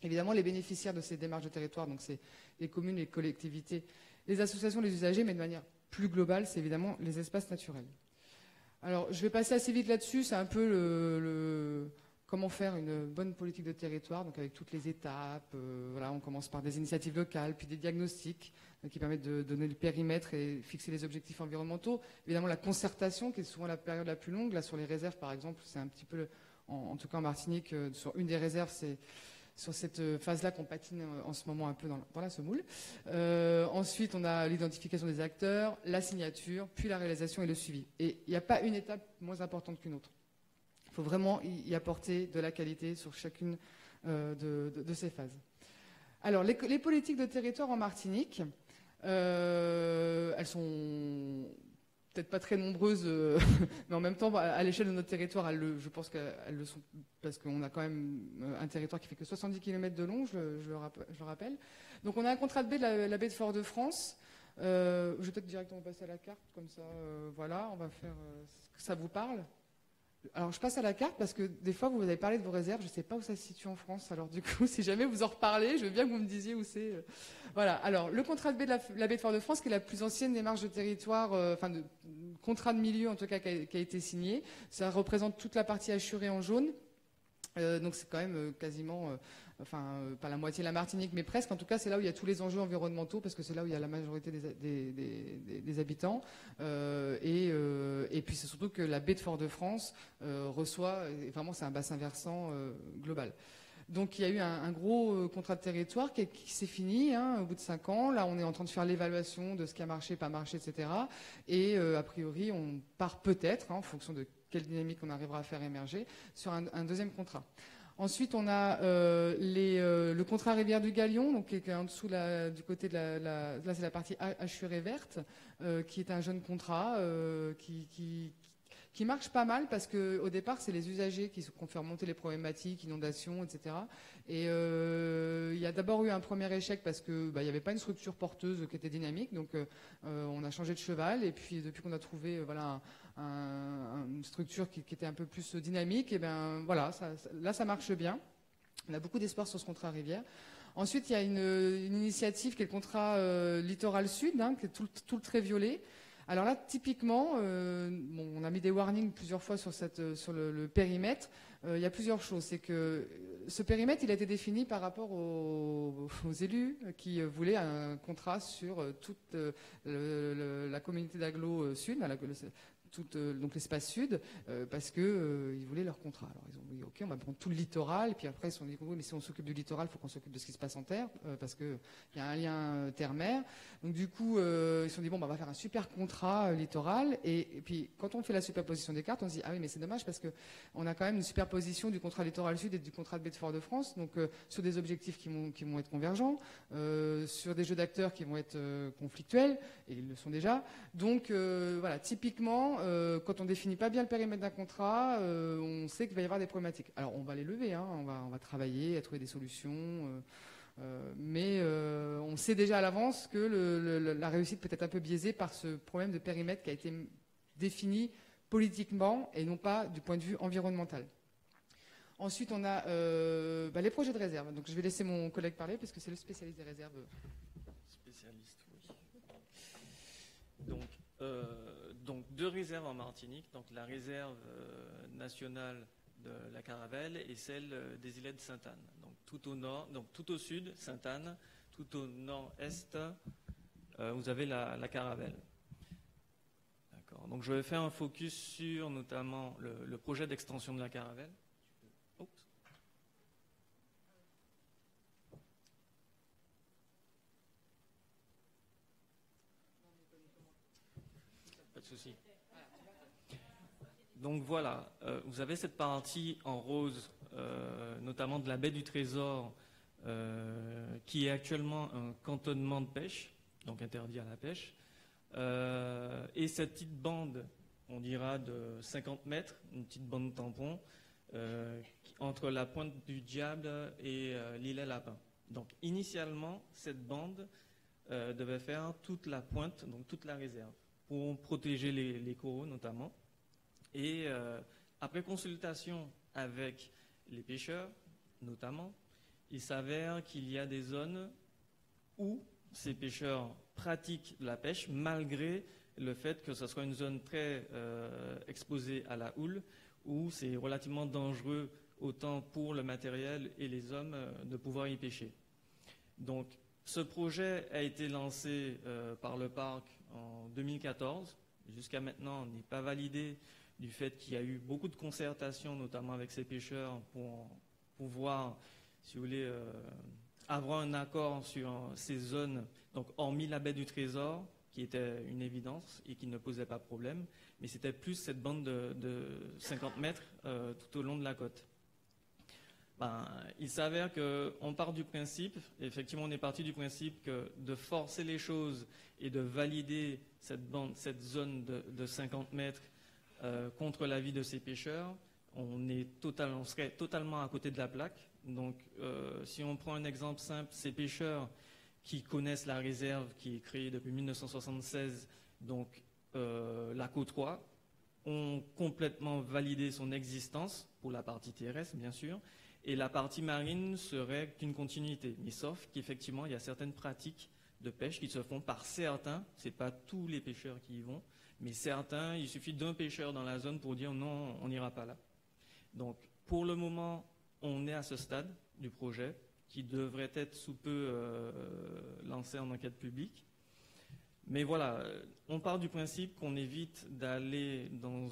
Évidemment, les bénéficiaires de ces démarches de territoire, donc c'est les communes, les collectivités, les associations, les usagers, mais de manière plus globale, c'est évidemment les espaces naturels. Alors, je vais passer assez vite là-dessus, c'est un peu comment faire une bonne politique de territoire, donc avec toutes les étapes. Voilà, on commence par des initiatives locales, puis des diagnostics qui permettent de donner le périmètre et fixer les objectifs environnementaux. Évidemment, la concertation, qui est souvent la période la plus longue. Là, sur les réserves, par exemple, c'est un petit peu, en tout cas en Martinique, sur une des réserves, c'est sur cette phase-là qu'on patine en ce moment un peu dans la semoule. Ensuite, on a l'identification des acteurs, la signature, puis la réalisation et le suivi. Et il n'y a pas une étape moins importante qu'une autre. Il faut vraiment y apporter de la qualité sur chacune de ces phases. Alors, les politiques de territoire en Martinique, elles sont peut-être pas très nombreuses, mais en même temps, à l'échelle de notre territoire, je pense qu'elles le sont, parce qu'on a quand même un territoire qui fait que 70 km de long, je le rappelle. Donc, on a un contrat de baie de la baie de Fort-de-France. Je vais peut-être directement passer à la carte, comme ça, voilà, on va faire que ça vous parle. Alors, je passe à la carte parce que des fois, vous avez parlé de vos réserves. Je ne sais pas où ça se situe en France. Alors, du coup, si jamais vous en reparlez, je veux bien que vous me disiez où c'est. Voilà. Alors, le contrat de baie de la baie de Fort-de-France, qui est la plus ancienne démarche de territoire, de contrat de milieu, en tout cas, qui a été signé. Ça représente toute la partie assurée en jaune. Donc, c'est quand même quasiment... pas la moitié de la Martinique, mais presque. En tout cas, c'est là où il y a tous les enjeux environnementaux, parce que c'est là où il y a la majorité des habitants. Et puis, c'est surtout que la baie de Fort-de-France reçoit, et vraiment, c'est un bassin versant global. Donc, il y a eu un gros contrat de territoire qui s'est fini au bout de 5 ans. Là, on est en train de faire l'évaluation de ce qui a marché, pas marché, etc. Et a priori, on part peut-être, en fonction de quelle dynamique on arrivera à faire émerger, sur un deuxième contrat. Ensuite, on a le contrat Rivière du Galion, donc qui est en dessous du côté de là, c'est la partie assurée verte, qui est un jeune contrat qui marche pas mal parce que au départ, c'est les usagers qui ont fait remonter les problématiques, inondations, etc. Et il y a d'abord eu un premier échec parce que il n'y avait pas une structure porteuse qui était dynamique, donc on a changé de cheval. Et puis depuis qu'on a trouvé une structure qui était un peu plus dynamique, et voilà, là ça marche bien. On a beaucoup d'espoir sur ce contrat Rivière. Ensuite, il y a une initiative qui est le contrat Littoral Sud, qui est tout le trait violet. Alors là, typiquement, on a mis des warnings plusieurs fois sur le périmètre. Il y a plusieurs choses. C'est que ce périmètre, il a été défini par rapport aux élus qui voulaient un contrat sur toute la communauté d'agglo sud, donc l'espace sud, parce qu'ils voulaient leur contrat. Alors ils ont dit ok, on va prendre tout le littoral, et puis après ils se sont dit oui, mais si on s'occupe du littoral, il faut qu'on s'occupe de ce qui se passe en terre, parce qu'il y a un lien terre-mer. Donc du coup, ils se sont dit bon, on va faire un super contrat littoral, et puis quand on fait la superposition des cartes, on se dit ah oui, mais c'est dommage parce que on a quand même une superposition du contrat littoral sud et du contrat de baie de Fort-de-France, donc sur des objectifs qui vont être convergents, sur des jeux d'acteurs qui vont être conflictuels, et ils le sont déjà. Donc voilà, typiquement, quand on définit pas bien le périmètre d'un contrat, on sait qu'il va y avoir des problématiques. Alors on va les lever, on va travailler à trouver des solutions, mais on sait déjà à l'avance que la réussite peut être un peu biaisée par ce problème de périmètre qui a été défini politiquement et non pas du point de vue environnemental. Ensuite, on a les projets de réserve. Donc je vais laisser mon collègue parler parce que c'est le spécialiste des réserves. Spécialiste, oui. Donc deux réserves en Martinique, donc la réserve nationale de la Caravelle et celle des îlets de Sainte-Anne. Donc tout au nord, donc tout au sud, Sainte-Anne, tout au nord-est, vous avez la Caravelle. D'accord. Donc je vais faire un focus sur notamment le projet d'extension de la Caravelle. Oups. Pas de souci. Donc voilà, vous avez cette partie en rose, notamment de la baie du Trésor, qui est actuellement un cantonnement de pêche, donc interdit à la pêche. Et cette petite bande, on dira de 50 mètres, une petite bande tampon, entre la pointe du Diable et l'îlet Lapin. Donc initialement, cette bande devait faire toute la pointe, donc toute la réserve, pour protéger les coraux notamment. Et après consultation avec les pêcheurs notamment, il s'avère qu'il y a des zones où ces pêcheurs pratiquent la pêche malgré le fait que ce soit une zone très exposée à la houle, où c'est relativement dangereux autant pour le matériel et les hommes de pouvoir y pêcher. Donc ce projet a été lancé par le parc en 2014. Jusqu'à maintenant, on n'est pas validé du fait qu'il y a eu beaucoup de concertation, notamment avec ces pêcheurs, pour pouvoir, si vous voulez, avoir un accord sur ces zones, donc hormis la baie du Trésor, qui était une évidence et qui ne posait pas de problème, mais c'était plus cette bande de 50 mètres tout au long de la côte. Il s'avère qu'on part du principe, effectivement on est parti du principe que de forcer les choses et de valider cette zone de 50 mètres contre l'avis de ces pêcheurs, on serait totalement à côté de la plaque. Donc si on prend un exemple simple, ces pêcheurs qui connaissent la réserve qui est créée depuis 1976, donc la côte 3, ont complètement validé son existence, pour la partie terrestre bien sûr, et la partie marine serait qu'une continuité. Mais sauf qu'effectivement, il y a certaines pratiques de pêche qui se font par certains, ce n'est pas tous les pêcheurs qui y vont, mais certains, il suffit d'un pêcheur dans la zone pour dire non, on n'ira pas là. Donc pour le moment, on est à ce stade du projet, qui devrait être sous peu lancé en enquête publique. Mais voilà, on part du principe qu'on évite d'aller dans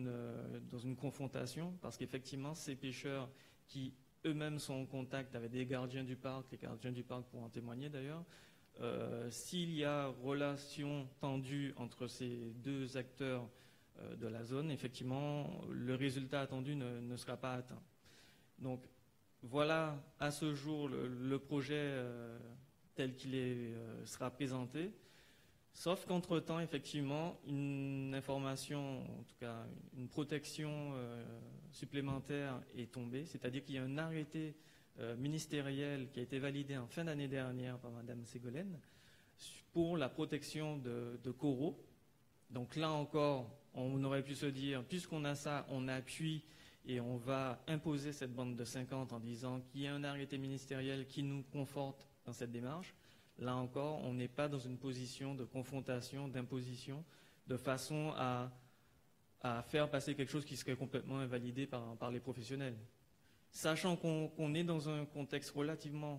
une confrontation, parce qu'effectivement, ces pêcheurs qui eux-mêmes sont en contact avec des gardiens du parc, les gardiens du parc pourront en témoigner d'ailleurs, s'il y a relation tendue entre ces deux acteurs de la zone, effectivement, le résultat attendu ne sera pas atteint. Donc, voilà à ce jour le projet tel qu'il sera présenté, sauf qu'entre-temps, effectivement, une information, en tout cas une protection supplémentaire est tombée, c'est-à-dire qu'il y a un arrêté ministériel qui a été validé en fin d'année dernière par Mme Ségolène pour la protection de coraux. Donc là encore, on aurait pu se dire, puisqu'on a ça, on appuie et on va imposer cette bande de 50 en disant qu'il y a un arrêté ministériel qui nous conforte dans cette démarche. Là encore, on n'est pas dans une position de confrontation, d'imposition, de façon à faire passer quelque chose qui serait complètement invalidé par les professionnels. Sachant qu'on est dans un contexte relativement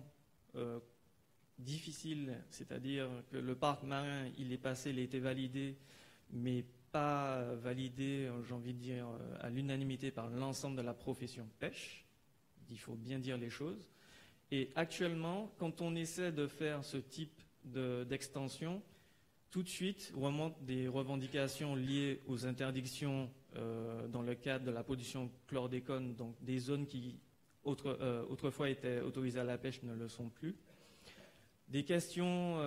difficile, c'est-à-dire que le parc marin, il est passé, il a été validé, mais pas validé, j'ai envie de dire, à l'unanimité par l'ensemble de la profession pêche. Il faut bien dire les choses. Et actuellement, quand on essaie de faire ce type d'extension, tout de suite remontent des revendications liées aux interdictions dans le cadre de la pollution chlordécone, donc des zones qui autrefois étaient autorisées à la pêche ne le sont plus. Des questions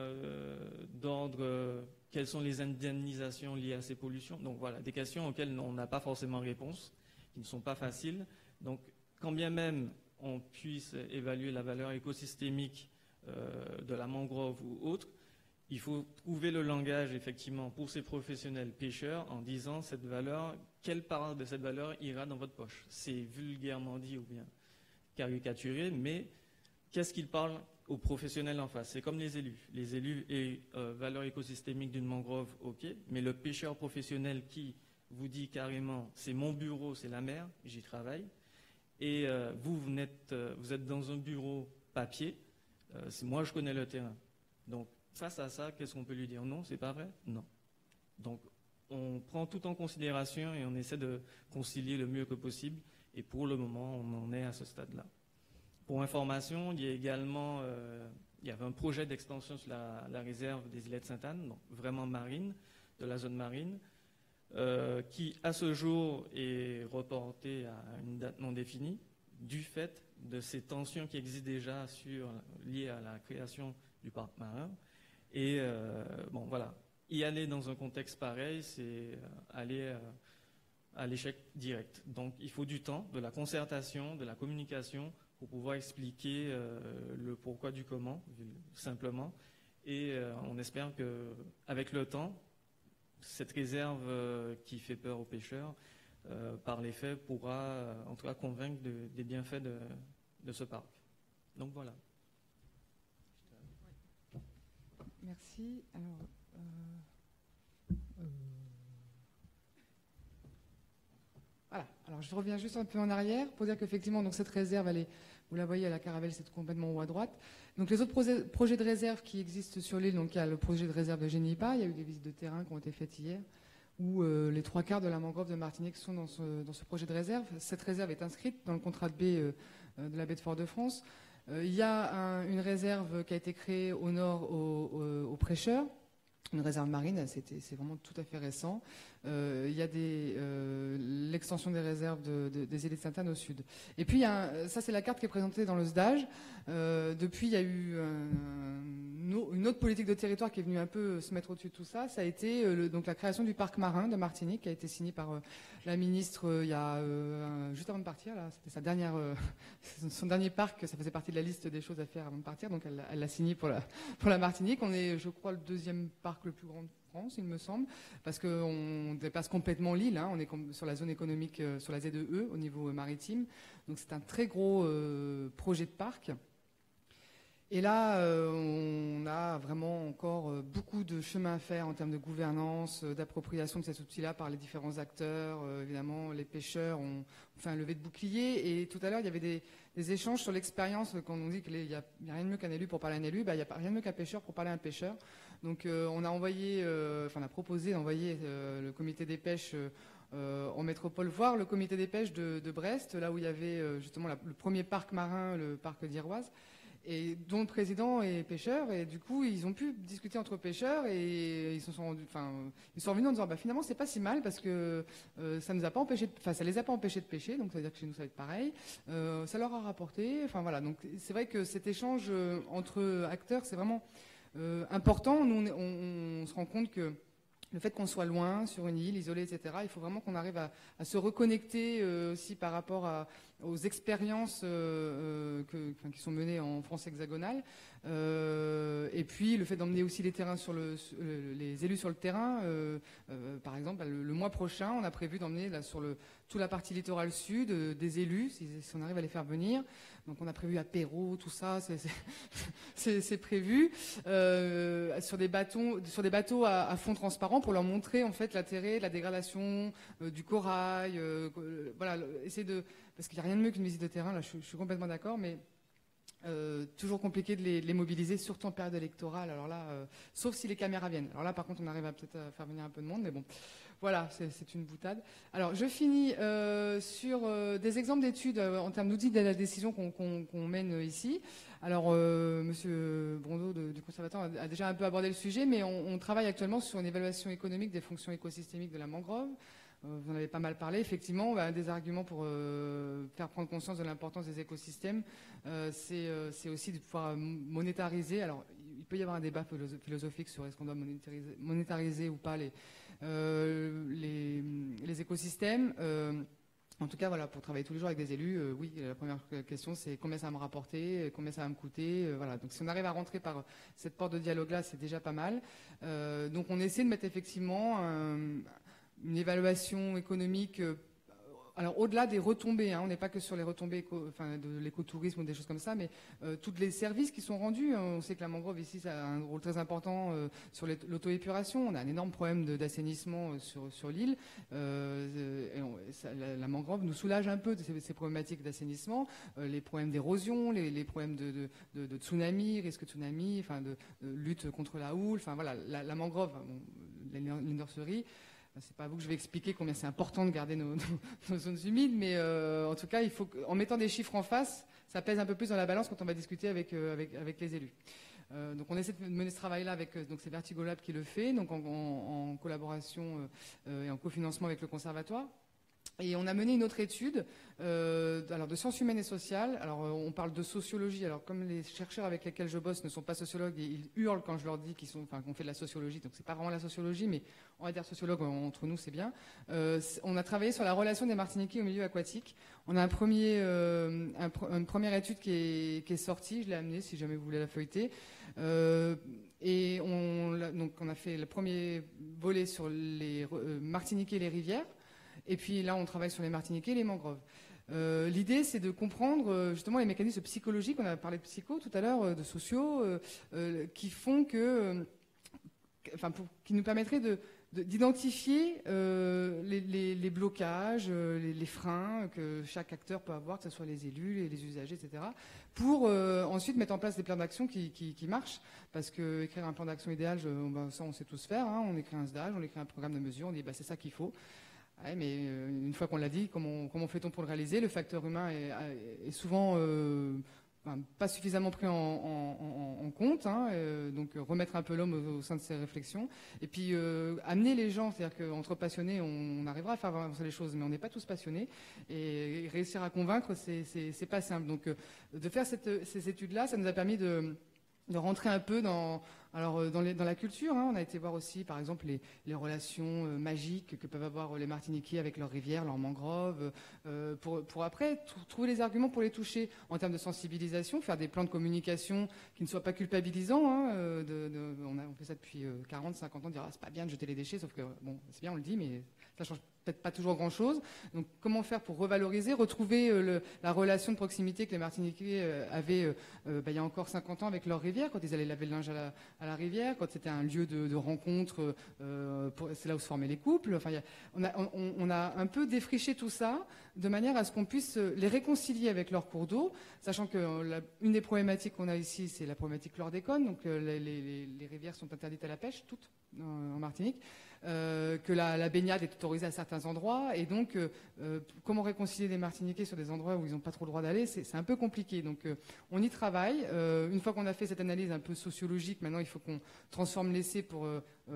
d'ordre quelles sont les indemnisations liées à ces pollutions. Donc voilà, des questions auxquelles on n'a pas forcément réponse, qui ne sont pas faciles. Donc quand bien même on puisse évaluer la valeur écosystémique de la mangrove ou autre, il faut trouver le langage effectivement pour ces professionnels pêcheurs en disant cette valeur, quelle part de cette valeur ira dans votre poche. C'est vulgairement dit ou bien caricaturé, mais qu'est-ce qu'ils parlent aux professionnels en face? C'est comme les élus. Les élus et valeur écosystémique d'une mangrove, ok, mais le pêcheur professionnel qui vous dit carrément c'est mon bureau, c'est la mer, j'y travaille, et vous êtes dans un bureau papier, moi je connais le terrain. Donc face à ça, qu'est-ce qu'on peut lui dire? Non, c'est pas vrai? Non. Donc on prend tout en considération et on essaie de concilier le mieux que possible, et pour le moment on en est à ce stade-là. Pour information, il y a également il y avait un projet d'extension sur la réserve des îlets de Sainte-Anne, donc vraiment marine, de la zone marine, qui à ce jour est reporté à une date non définie du fait de ces tensions qui existent déjà liées à la création du parc marin. Et bon voilà, y aller dans un contexte pareil, c'est aller à l'échec direct. Donc il faut du temps, de la concertation, de la communication pour pouvoir expliquer le pourquoi du comment, simplement. Et on espère qu'avec le temps, cette réserve qui fait peur aux pêcheurs, par les faits, pourra en tout cas convaincre des bienfaits de ce parc. Donc voilà. Merci. Alors, voilà. Alors, je reviens juste un peu en arrière pour dire qu'effectivement, donc cette réserve, vous la voyez à la caravelle, c'est complètement haut à droite. Donc, les autres projets de réserve qui existent sur l'île, donc il y a le projet de réserve de Génipa, il y a eu des visites de terrain qui ont été faites hier, où les 3/4 de la mangrove de Martinique sont dans ce projet de réserve. Cette réserve est inscrite dans le contrat de baie de la baie de Fort-de-France. Il y a une réserve qui a été créée au nord aux Prêcheurs, une réserve marine, c'est vraiment tout à fait récent. Il y a l'extension des réserves des îles de Sainte-Anne au sud. Et puis, ça c'est la carte qui est présentée dans le SDAGE. Depuis, il y a eu une autre politique de territoire qui est venue un peu se mettre au-dessus de tout ça. Ça a été donc la création du parc marin de Martinique, qui a été signée par la ministre il y a juste avant de partir. Là, c'était son dernier parc. Ça faisait partie de la liste des choses à faire avant de partir. Donc, elle l'a signé pour la Martinique. On est, je crois, le deuxième parc le plus grand de France, il me semble, parce qu'on dépasse complètement l'île. On est sur la zone économique, sur la ZEE, au niveau maritime. Donc, c'est un très gros projet de parc. Et là, on a vraiment encore beaucoup de chemin à faire en termes de gouvernance, d'appropriation de cet outil-là par les différents acteurs. Évidemment, les pêcheurs ont fait un lever de bouclier. Et tout à l'heure, il y avait des échanges sur l'expérience. Quand on dit qu'il n'y a rien de mieux qu'un élu pour parler à un élu, il n'y a rien de mieux qu'un pêcheur pour parler à un pêcheur. Donc, on a proposé d'envoyer le comité des pêches en métropole voir le comité des pêches de Brest, là où il y avait justement le premier parc marin, le parc d'Iroise, et dont le président est pêcheur, et du coup ils ont pu discuter entre pêcheurs, et ils sont revenus en disant finalement c'est pas si mal parce que ça les a pas empêchés de pêcher, donc ça veut dire que chez nous ça va être pareil, ça leur a rapporté, donc c'est vrai que cet échange entre acteurs c'est vraiment important. Nous on se rend compte que le fait qu'on soit loin, sur une île, isolée, etc., il faut vraiment qu'on arrive à se reconnecter aussi par rapport aux expériences qui sont menées en France hexagonale. Et puis le fait d'emmener aussi les élus sur le terrain. Par exemple, le mois prochain, on a prévu d'emmener sur toute la partie littorale sud des élus, si on arrive à les faire venir. Donc on a prévu apéro, tout ça, c'est prévu sur des bateaux à fond transparent pour leur montrer en fait l'intérêt de la dégradation du corail. Parce qu'il n'y a rien de mieux qu'une visite de terrain. Là, je suis complètement d'accord, mais toujours compliqué de les mobiliser, surtout en période électorale. Alors là, sauf si les caméras viennent. Alors là, par contre, on arrive peut-être à faire venir un peu de monde, mais bon. Voilà, c'est une boutade. Alors, je finis sur des exemples d'études en termes d'outils de la décision qu'on mène ici. Alors, Monsieur Brondeau du Conservatoire a déjà un peu abordé le sujet, mais on travaille actuellement sur une évaluation économique des fonctions écosystémiques de la mangrove. Vous en avez pas mal parlé. Effectivement, un des arguments pour faire prendre conscience de l'importance des écosystèmes, c'est aussi de pouvoir monétariser. Alors, il peut y avoir un débat philosophique sur est-ce qu'on doit monétariser ou pas les écosystèmes. En tout cas, voilà, pour travailler tous les jours avec des élus, oui, la première question, c'est combien ça va me rapporter, combien ça va me coûter. Voilà. Donc, si on arrive à rentrer par cette porte de dialogue-là, c'est déjà pas mal. Donc, on essaie de mettre effectivement une évaluation économique. Alors, au-delà des retombées, on n'est pas que sur les retombées de l'écotourisme ou des choses comme ça, mais tous les services qui sont rendus. On sait que la mangrove ici, ça a un rôle très important sur l'auto-épuration. On a un énorme problème d'assainissement sur l'île. La mangrove nous soulage un peu de ces problématiques d'assainissement, les problèmes d'érosion, les problèmes de tsunami, risque de tsunami, de lutte contre la houle. La mangrove, les nurseries. C'est pas à vous que je vais expliquer combien c'est important de garder nos zones humides, mais en tout cas, en mettant des chiffres en face, ça pèse un peu plus dans la balance quand on va discuter avec les élus. Donc on essaie de mener ce travail-là avec c'est Vertigo Lab qui le fait, donc en collaboration et en cofinancement avec le conservatoire. Et on a mené une autre étude de sciences humaines et sociales. Alors on parle de sociologie. Alors comme les chercheurs avec lesquels je bosse ne sont pas sociologues, ils hurlent quand je leur dis qu'on fait de la sociologie. Donc c'est pas vraiment la sociologie, mais on va dire sociologue entre nous, c'est bien. On a travaillé sur la relation des Martiniquais au milieu aquatique. On a une première étude qui est sortie. Je l'ai amenée si jamais vous voulez la feuilleter. Et on a fait le premier volet sur les Martiniquais et les rivières. Et puis là, on travaille sur les Martiniquais et les mangroves. L'idée, c'est de comprendre justement les mécanismes psychologiques, on a parlé de psycho tout à l'heure, de sociaux, qui font qui nous permettraient d'identifier les blocages, les freins que chaque acteur peut avoir, que ce soit les élus, les usagers, etc., pour ensuite mettre en place des plans d'action qui marchent. Parce que écrire un plan d'action idéal, ça on sait tous faire, hein, on écrit un SDAGE, on écrit un programme de mesure, on dit c'est ça qu'il faut. Ouais, mais une fois qu'on l'a dit, comment fait-on pour le réaliser? Le facteur humain est souvent pas suffisamment pris en compte, hein, donc remettre un peu l'homme au sein de ces réflexions, et puis amener les gens, c'est-à-dire qu'entre passionnés, on arrivera à faire avancer les choses, mais on n'est pas tous passionnés, et réussir à convaincre, c'est pas simple. Donc de faire ces études-là, ça nous a permis de rentrer un peu dans la culture, hein. On a été voir aussi, par exemple, les relations magiques que peuvent avoir les Martiniquais avec leurs rivières, leurs mangroves, pour après trouver les arguments pour les toucher en termes de sensibilisation, faire des plans de communication qui ne soient pas culpabilisants. Hein, on fait ça depuis 40, 50 ans, dire c'est pas bien de jeter les déchets, sauf que bon, c'est bien, on le dit, mais ça change peut-être pas toujours grand-chose. Donc comment faire pour revaloriser, retrouver la relation de proximité que les Martiniquais avaient il y a encore 50 ans avec leur rivière, quand ils allaient laver le linge à la rivière, quand c'était un lieu de rencontre, c'est là où se formaient les couples. Enfin, on a un peu défriché tout ça de manière à ce qu'on puisse les réconcilier avec leur cours d'eau, sachant que une des problématiques qu'on a ici, c'est la problématique chlordécone, donc les rivières sont interdites à la pêche, toutes en Martinique, que la baignade est autorisée à certains endroits, et donc comment réconcilier les Martiniquais sur des endroits où ils n'ont pas trop le droit d'aller, c'est un peu compliqué. Donc on y travaille. Une fois qu'on a fait cette analyse un peu sociologique, maintenant il faut qu'on transforme l'essai pour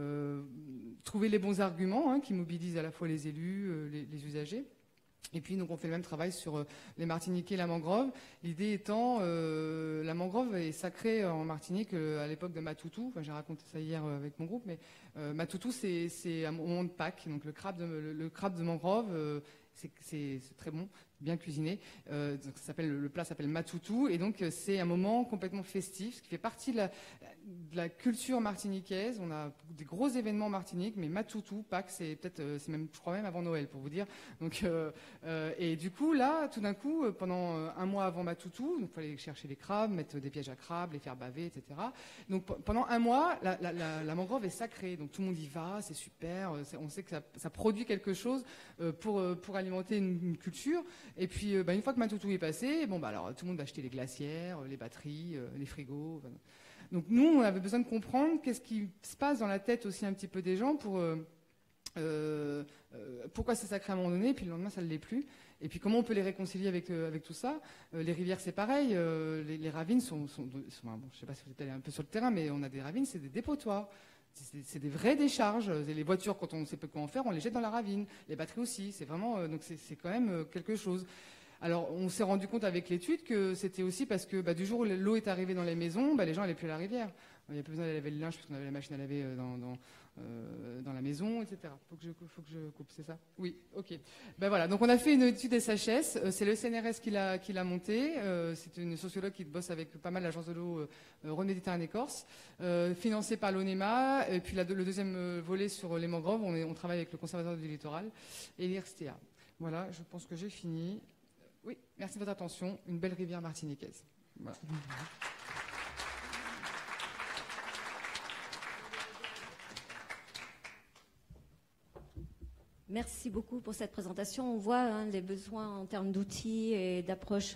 trouver les bons arguments, hein, qui mobilisent à la fois les élus, les usagers. Et puis, donc, on fait le même travail sur les Martiniquais et la mangrove. L'idée étant, la mangrove est sacrée en Martinique à l'époque de Matoutou. Enfin, j'ai raconté ça hier avec mon groupe, mais Matoutou, c'est un moment de Pâques. Donc, le crabe de mangrove, c'est très bon, bien cuisiné. Donc, le plat s'appelle Matoutou, et donc c'est un moment complètement festif, ce qui fait partie de la culture martiniquaise. On a des gros événements en Martinique, mais Matoutou, Pâques, c'est même, je crois même avant Noël, pour vous dire. Donc, et du coup, là, tout d'un coup, pendant un mois avant Matoutou, il fallait chercher les crabes, mettre des pièges à crabes, les faire baver, etc. Donc pendant un mois, la mangrove est sacrée, donc tout le monde y va, c'est super. On sait que ça produit quelque chose pour alimenter une culture. Et puis, une fois que Matoutou est passé, alors tout le monde va acheter les glacières, les batteries, les frigos. Donc nous, on avait besoin de comprendre qu'est-ce qui se passe dans la tête aussi un petit peu des gens pour pourquoi c'est sacré à un moment donné, et puis le lendemain ça ne l'est plus. Et puis comment on peut les réconcilier avec tout ça. Les rivières, c'est pareil. Les ravines sont je ne sais pas si vous êtes allé un peu sur le terrain, mais on a des ravines, c'est des dépotoirs. C'est des vraies décharges. Les voitures, quand on ne sait pas quoi en faire, on les jette dans la ravine. Les batteries aussi. C'est vraiment, donc c'est quand même quelque chose. Alors, on s'est rendu compte avec l'étude que c'était aussi parce que du jour où l'eau est arrivée dans les maisons, les gens n'allaient plus à la rivière. Il n'y a plus besoin de laver le linge parce qu'on avait la machine à laver dans la maison, etc. Faut que je coupe, c'est ça? Oui, ok. Voilà, donc on a fait une étude SHS. C'est le CNRS qui l'a montée. C'est une sociologue qui bosse avec pas mal l'agence de l'eau Rhône-Méditerranée-Corse, financée par l'ONEMA. Et puis le deuxième volet sur les mangroves, on travaille avec le Conservatoire du littoral et l'IRSTEA. Voilà, je pense que j'ai fini. Oui, merci de votre attention. Une belle rivière martiniquaise. Voilà. Merci beaucoup pour cette présentation. On voit les besoins en termes d'outils et d'approches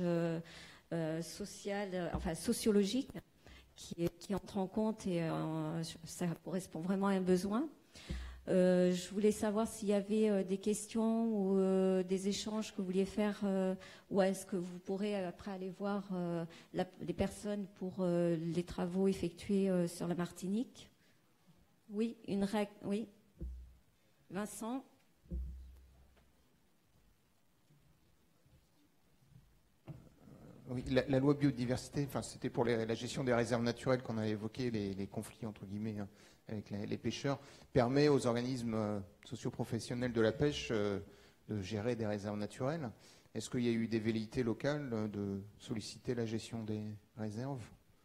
sociologiques qui entrent en compte, et ça correspond vraiment à un besoin. Je voulais savoir s'il y avait des questions ou des échanges que vous vouliez faire, ou est-ce que vous pourrez après aller voir les personnes pour les travaux effectués sur la Martinique. Oui, oui. Vincent. Oui, la loi biodiversité, c'était pour la gestion des réserves naturelles qu'on a évoqué, les conflits entre guillemets avec les pêcheurs, permet aux organismes socioprofessionnels de la pêche de gérer des réserves naturelles. Est-ce qu'il y a eu des velléités locales de solliciter la gestion des réserves?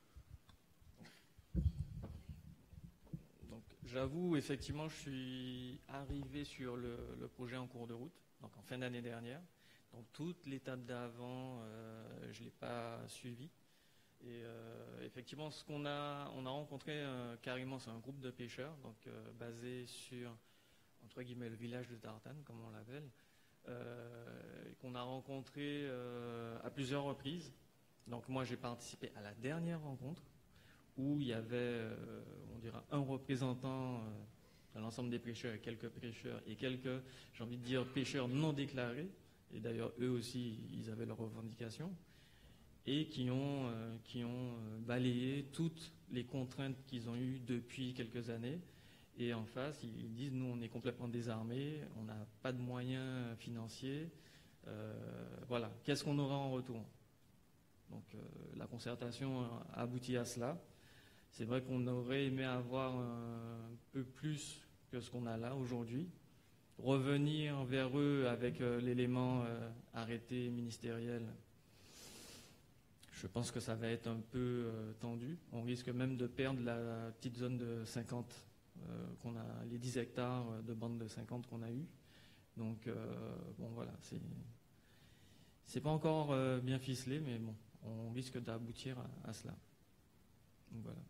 Donc, j'avoue, effectivement, je suis arrivé sur le projet en cours de route, donc en fin d'année dernière. Donc toute l'étape d'avant, je ne l'ai pas suivi. Et effectivement, on a rencontré carrément, c'est un groupe de pêcheurs, donc basé sur, entre guillemets, le village de Tartane, comme on l'appelle, qu'on a rencontré à plusieurs reprises. Donc moi, j'ai participé à la dernière rencontre, où il y avait, on dira, un représentant de l'ensemble des pêcheurs, quelques pêcheurs et quelques, j'ai envie de dire, pêcheurs non déclarés. Et d'ailleurs, eux aussi, ils avaient leurs revendications. Et qui ont balayé toutes les contraintes qu'ils ont eues depuis quelques années. Et en face, ils disent, nous, on est complètement désarmés, on n'a pas de moyens financiers. Voilà, qu'est-ce qu'on aura en retour? Donc la concertation a abouti à cela. C'est vrai qu'on aurait aimé avoir un peu plus que ce qu'on a là aujourd'hui. Revenir vers eux avec l'élément arrêté ministériel. Je pense que ça va être un peu tendu. On risque même de perdre la petite zone de 50 qu'on a, les 10 hectares de bande de 50 qu'on a eu. Donc bon voilà, c'est pas encore bien ficelé, mais bon, on risque d'aboutir à cela. Donc voilà.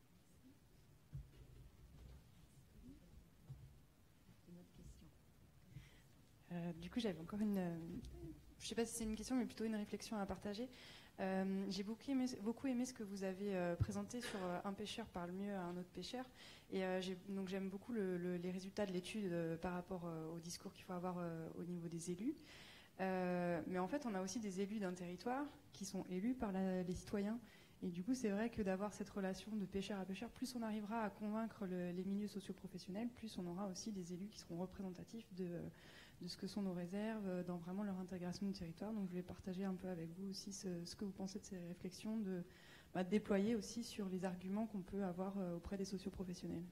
Du coup, j'avais encore une. Je ne sais pas si c'est une question, mais plutôt une réflexion à partager. J'ai beaucoup aimé ce que vous avez présenté sur un pêcheur parle mieux à un autre pêcheur. Et donc j'aime beaucoup les résultats de l'étude par rapport au discours qu'il faut avoir au niveau des élus. Mais en fait, on a aussi des élus d'un territoire qui sont élus par les citoyens. Et du coup, c'est vrai que d'avoir cette relation de pêcheur à pêcheur, plus on arrivera à convaincre les milieux socioprofessionnels, plus on aura aussi des élus qui seront représentatifs de ce que sont nos réserves, dans vraiment leur intégration du territoire. Donc je voulais partager un peu avec vous aussi ce que vous pensez de ces réflexions, de déployer aussi sur les arguments qu'on peut avoir auprès des socioprofessionnels.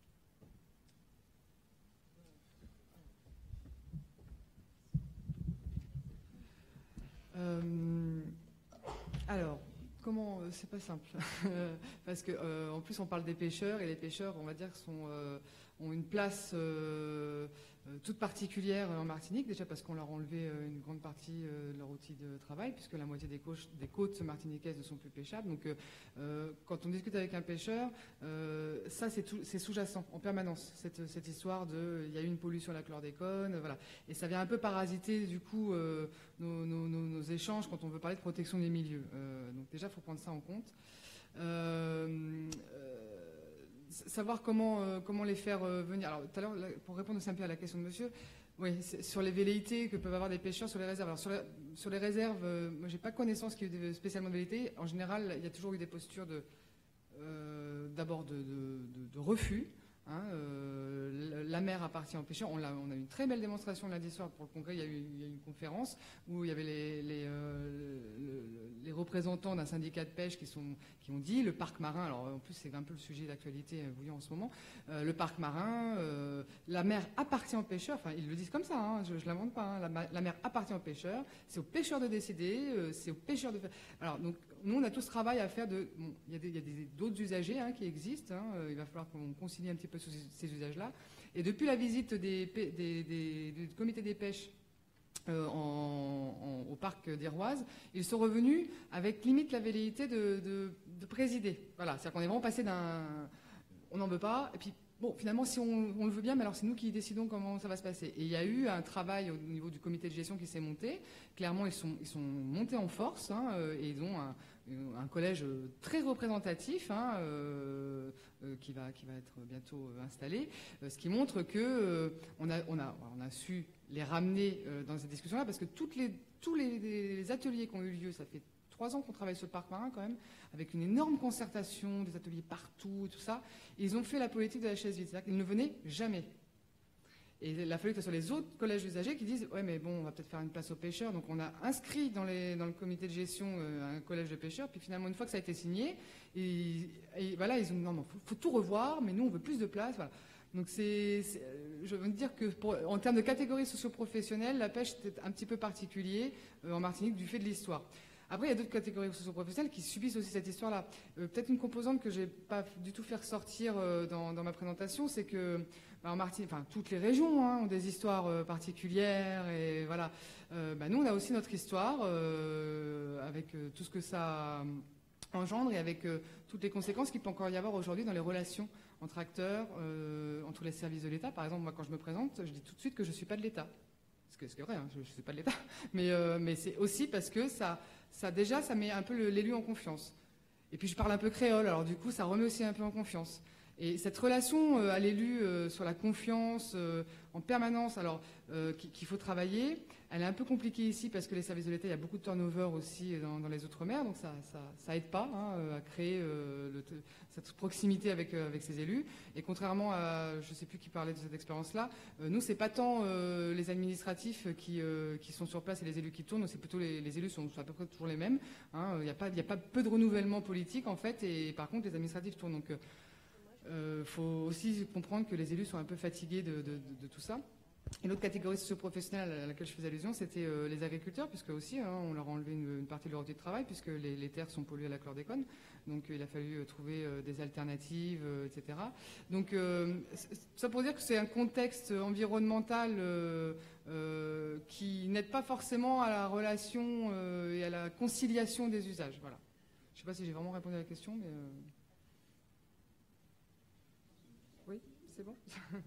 Alors, comment c'est pas simple parce que en plus on parle des pêcheurs et les pêcheurs, on va dire, ont une place toute particulière en Martinique, déjà parce qu'on leur a enlevé une grande partie de leur outil de travail, puisque la moitié des côtes martiniquaises ne sont plus pêchables. Donc quand on discute avec un pêcheur, ça c'est sous-jacent en permanence, cette histoire de il y a eu une pollution à la chlordécone, voilà. Et ça vient un peu parasiter du coup nos échanges quand on veut parler de protection des milieux. Donc déjà, il faut prendre ça en compte. Savoir comment les faire venir. Alors tout à l'heure, pour répondre aussi un peu à la question de monsieur, oui, sur les velléités que peuvent avoir des pêcheurs sur les réserves. Alors sur les réserves, moi j'ai pas connaissance qu'il y ait spécialement de velléités. En général, il y a toujours eu des postures d'abord de refus. Hein, la mer appartient aux pêcheurs. On a eu une très belle démonstration lundi soir pour le congrès. Il y a eu une conférence où il y avait les représentants d'un syndicat de pêche qui ont dit le parc marin. Alors en plus c'est un peu le sujet d'actualité bouillant en ce moment. Le parc marin, la mer appartient aux pêcheurs. Enfin ils le disent comme ça. Hein, je l'invente pas. Hein, la mer appartient aux pêcheurs. C'est aux pêcheurs de décider. C'est aux pêcheurs de faire. Alors donc nous on a tout ce travail à faire de. Bon, il y a d'autres usagers qui existent. Hein, il va falloir qu'on concilie un petit peu ces usages-là. Et depuis la visite du comité des pêches au parc d'Iroise, ils sont revenus avec limite la velléité de présider. Voilà, c'est-à-dire qu'on est vraiment passé d'un... On n'en veut pas, et puis bon, finalement, si on le veut bien, mais alors c'est nous qui décidons comment ça va se passer. Et il y a eu un travail au niveau du comité de gestion qui s'est monté. Clairement, ils sont montés en force, et ils ont un collège très représentatif qui va être bientôt installé, ce qui montre que on a su les ramener dans cette discussion-là, parce que tous les ateliers qui ont eu lieu, ça fait 3 ans qu'on travaille sur le parc marin quand même, avec une énorme concertation, des ateliers partout, tout ça. Et ils ont fait la politique de la chaise vide, c'est-à-dire qu'ils ne venaient jamais. Et il a fallu que ce soit les autres collèges d'usagers qui disent « Ouais, mais bon, on va peut-être faire une place aux pêcheurs. » Donc on a inscrit dans le comité de gestion un collège de pêcheurs. Puis finalement, une fois que ça a été signé, et voilà, ils ont dit « Non, il faut tout revoir, mais nous, on veut plus de place. » Voilà. Donc je veux dire que en termes de catégorie socio-professionnelle, la pêche était un petit peu particulier en Martinique du fait de l'histoire. Après, il y a d'autres catégories socio-professionnelles qui subissent aussi cette histoire-là. Peut-être une composante que je n'ai pas du tout fait ressortir dans ma présentation, c'est que en Martinique, enfin, toutes les régions ont des histoires particulières. Et voilà. Nous, on a aussi notre histoire avec tout ce que ça engendre et avec toutes les conséquences qu'il peut encore y avoir aujourd'hui dans les relations entre acteurs, entre les services de l'État. Par exemple, moi, quand je me présente, je dis tout de suite que je ne suis pas de l'État. Ce qui est vrai, hein, je ne suis pas de l'État. Mais c'est aussi parce que ça met un peu l'élu en confiance. Et puis je parle un peu créole, alors du coup, ça remet aussi un peu en confiance. Et cette relation à l'élu sur la confiance en permanence, alors qu'il faut travailler, elle est un peu compliquée ici parce que les services de l'État, il y a beaucoup de turnover aussi dans les Outre-mer, donc ça aide pas à créer cette proximité avec ces élus. Et contrairement à, je ne sais plus qui parlait de cette expérience-là, nous, c'est pas tant les administratifs qui sont sur place et les élus qui tournent, c'est plutôt les élus sont à peu près toujours les mêmes. Il n'y a pas peu de renouvellement politique en fait, et par contre les administratifs tournent. Donc faut aussi comprendre que les élus sont un peu fatigués de tout ça. Et l'autre catégorie socio-professionnelle à laquelle je faisais allusion, c'était les agriculteurs, puisque aussi on leur a enlevé une partie de leur outil de travail, puisque les terres sont polluées à la chlordécone. Donc il a fallu trouver des alternatives, etc. Donc ça pour dire que c'est un contexte environnemental qui n'aide pas forcément à la relation et à la conciliation des usages. Voilà. Je ne sais pas si j'ai vraiment répondu à la question, mais... Oui, c'est bon.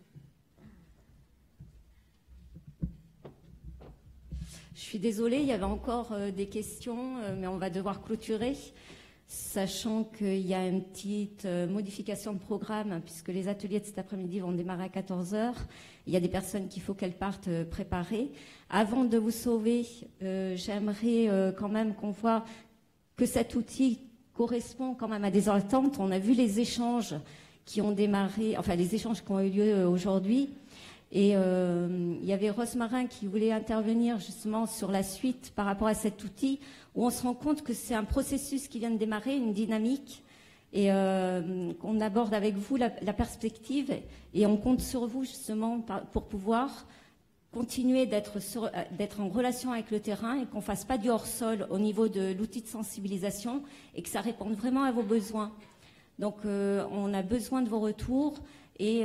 Je suis désolée, il y avait encore des questions, mais on va devoir clôturer, sachant qu'il y a une petite modification de programme, puisque les ateliers de cet après-midi vont démarrer à 14h. Il y a des personnes qu'il faut qu'elles partent préparer. Avant de vous sauver, j'aimerais quand même qu'on voit que cet outil correspond quand même à des attentes. On a vu les échanges qui ont démarré, enfin les échanges qui ont eu lieu aujourd'hui. Et il y avait Rosmarin qui voulait intervenir justement sur la suite par rapport à cet outil, où on se rend compte que c'est un processus qui vient de démarrer, une dynamique, et qu'on aborde avec vous la perspective, et on compte sur vous justement pour pouvoir continuer d'être en relation avec le terrain et qu'on ne fasse pas du hors-sol au niveau de l'outil de sensibilisation et que ça réponde vraiment à vos besoins. Donc on a besoin de vos retours et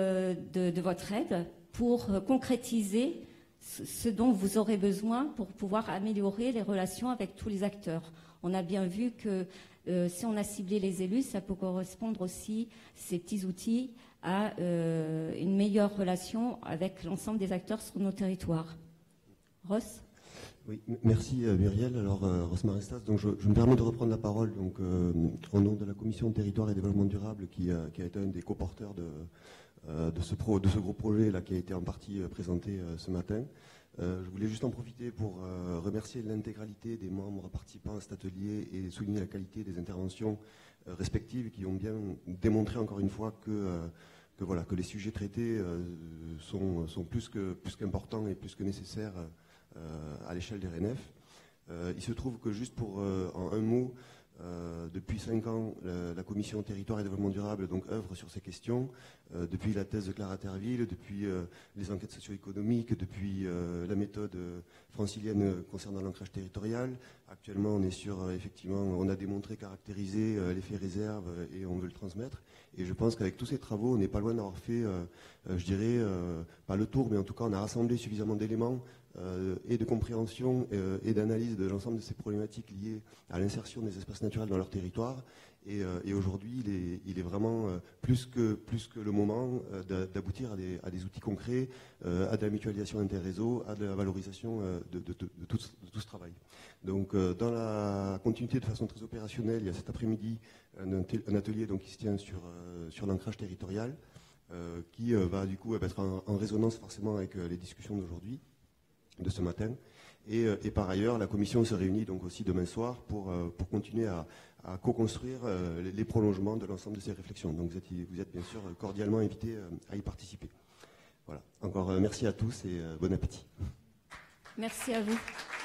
de votre aide pour concrétiser ce dont vous aurez besoin pour pouvoir améliorer les relations avec tous les acteurs. On a bien vu que si on a ciblé les élus, ça peut correspondre aussi, ces petits outils, à une meilleure relation avec l'ensemble des acteurs sur nos territoires. Ross ? Oui, merci Muriel. Alors Ross Marestas, donc je me permets de reprendre la parole donc, au nom de la Commission Territoire et Développement Durable qui a été un des coporteurs de ce gros projet là, qui a été en partie présenté ce matin. Je voulais juste en profiter pour remercier l'intégralité des membres participants à cet atelier et souligner la qualité des interventions respectives qui ont bien démontré encore une fois que les sujets traités sont plus qu'importants et plus que nécessaires à l'échelle des RNF. Il se trouve que juste pour en un mot, depuis 5 ans, la Commission Territoire et Développement Durable donc, œuvre sur ces questions, depuis la thèse de Clara Terville, depuis les enquêtes socio-économiques, depuis la méthode francilienne concernant l'ancrage territorial. Actuellement, on est effectivement, on a démontré, caractérisé l'effet réserve et on veut le transmettre. Et je pense qu'avec tous ces travaux, on n'est pas loin d'avoir fait, je dirais, pas le tour, mais en tout cas, on a rassemblé suffisamment d'éléments et de compréhension et d'analyse de l'ensemble de ces problématiques liées à l'insertion des espaces naturels dans leur territoire. Et aujourd'hui, il est vraiment plus que le moment d'aboutir à des outils concrets, à de la mutualisation interréseaux, à de la valorisation de tout ce travail. Donc, dans la continuité de façon très opérationnelle, il y a cet après-midi un atelier donc, qui se tient sur l'ancrage territorial, qui va du coup être en résonance forcément avec les discussions d'aujourd'hui, de ce matin. Et par ailleurs, la commission se réunit donc aussi demain soir pour continuer à co-construire les prolongements de l'ensemble de ces réflexions. Donc vous êtes bien sûr cordialement invités à y participer. Voilà. Encore merci à tous et bon appétit. Merci à vous.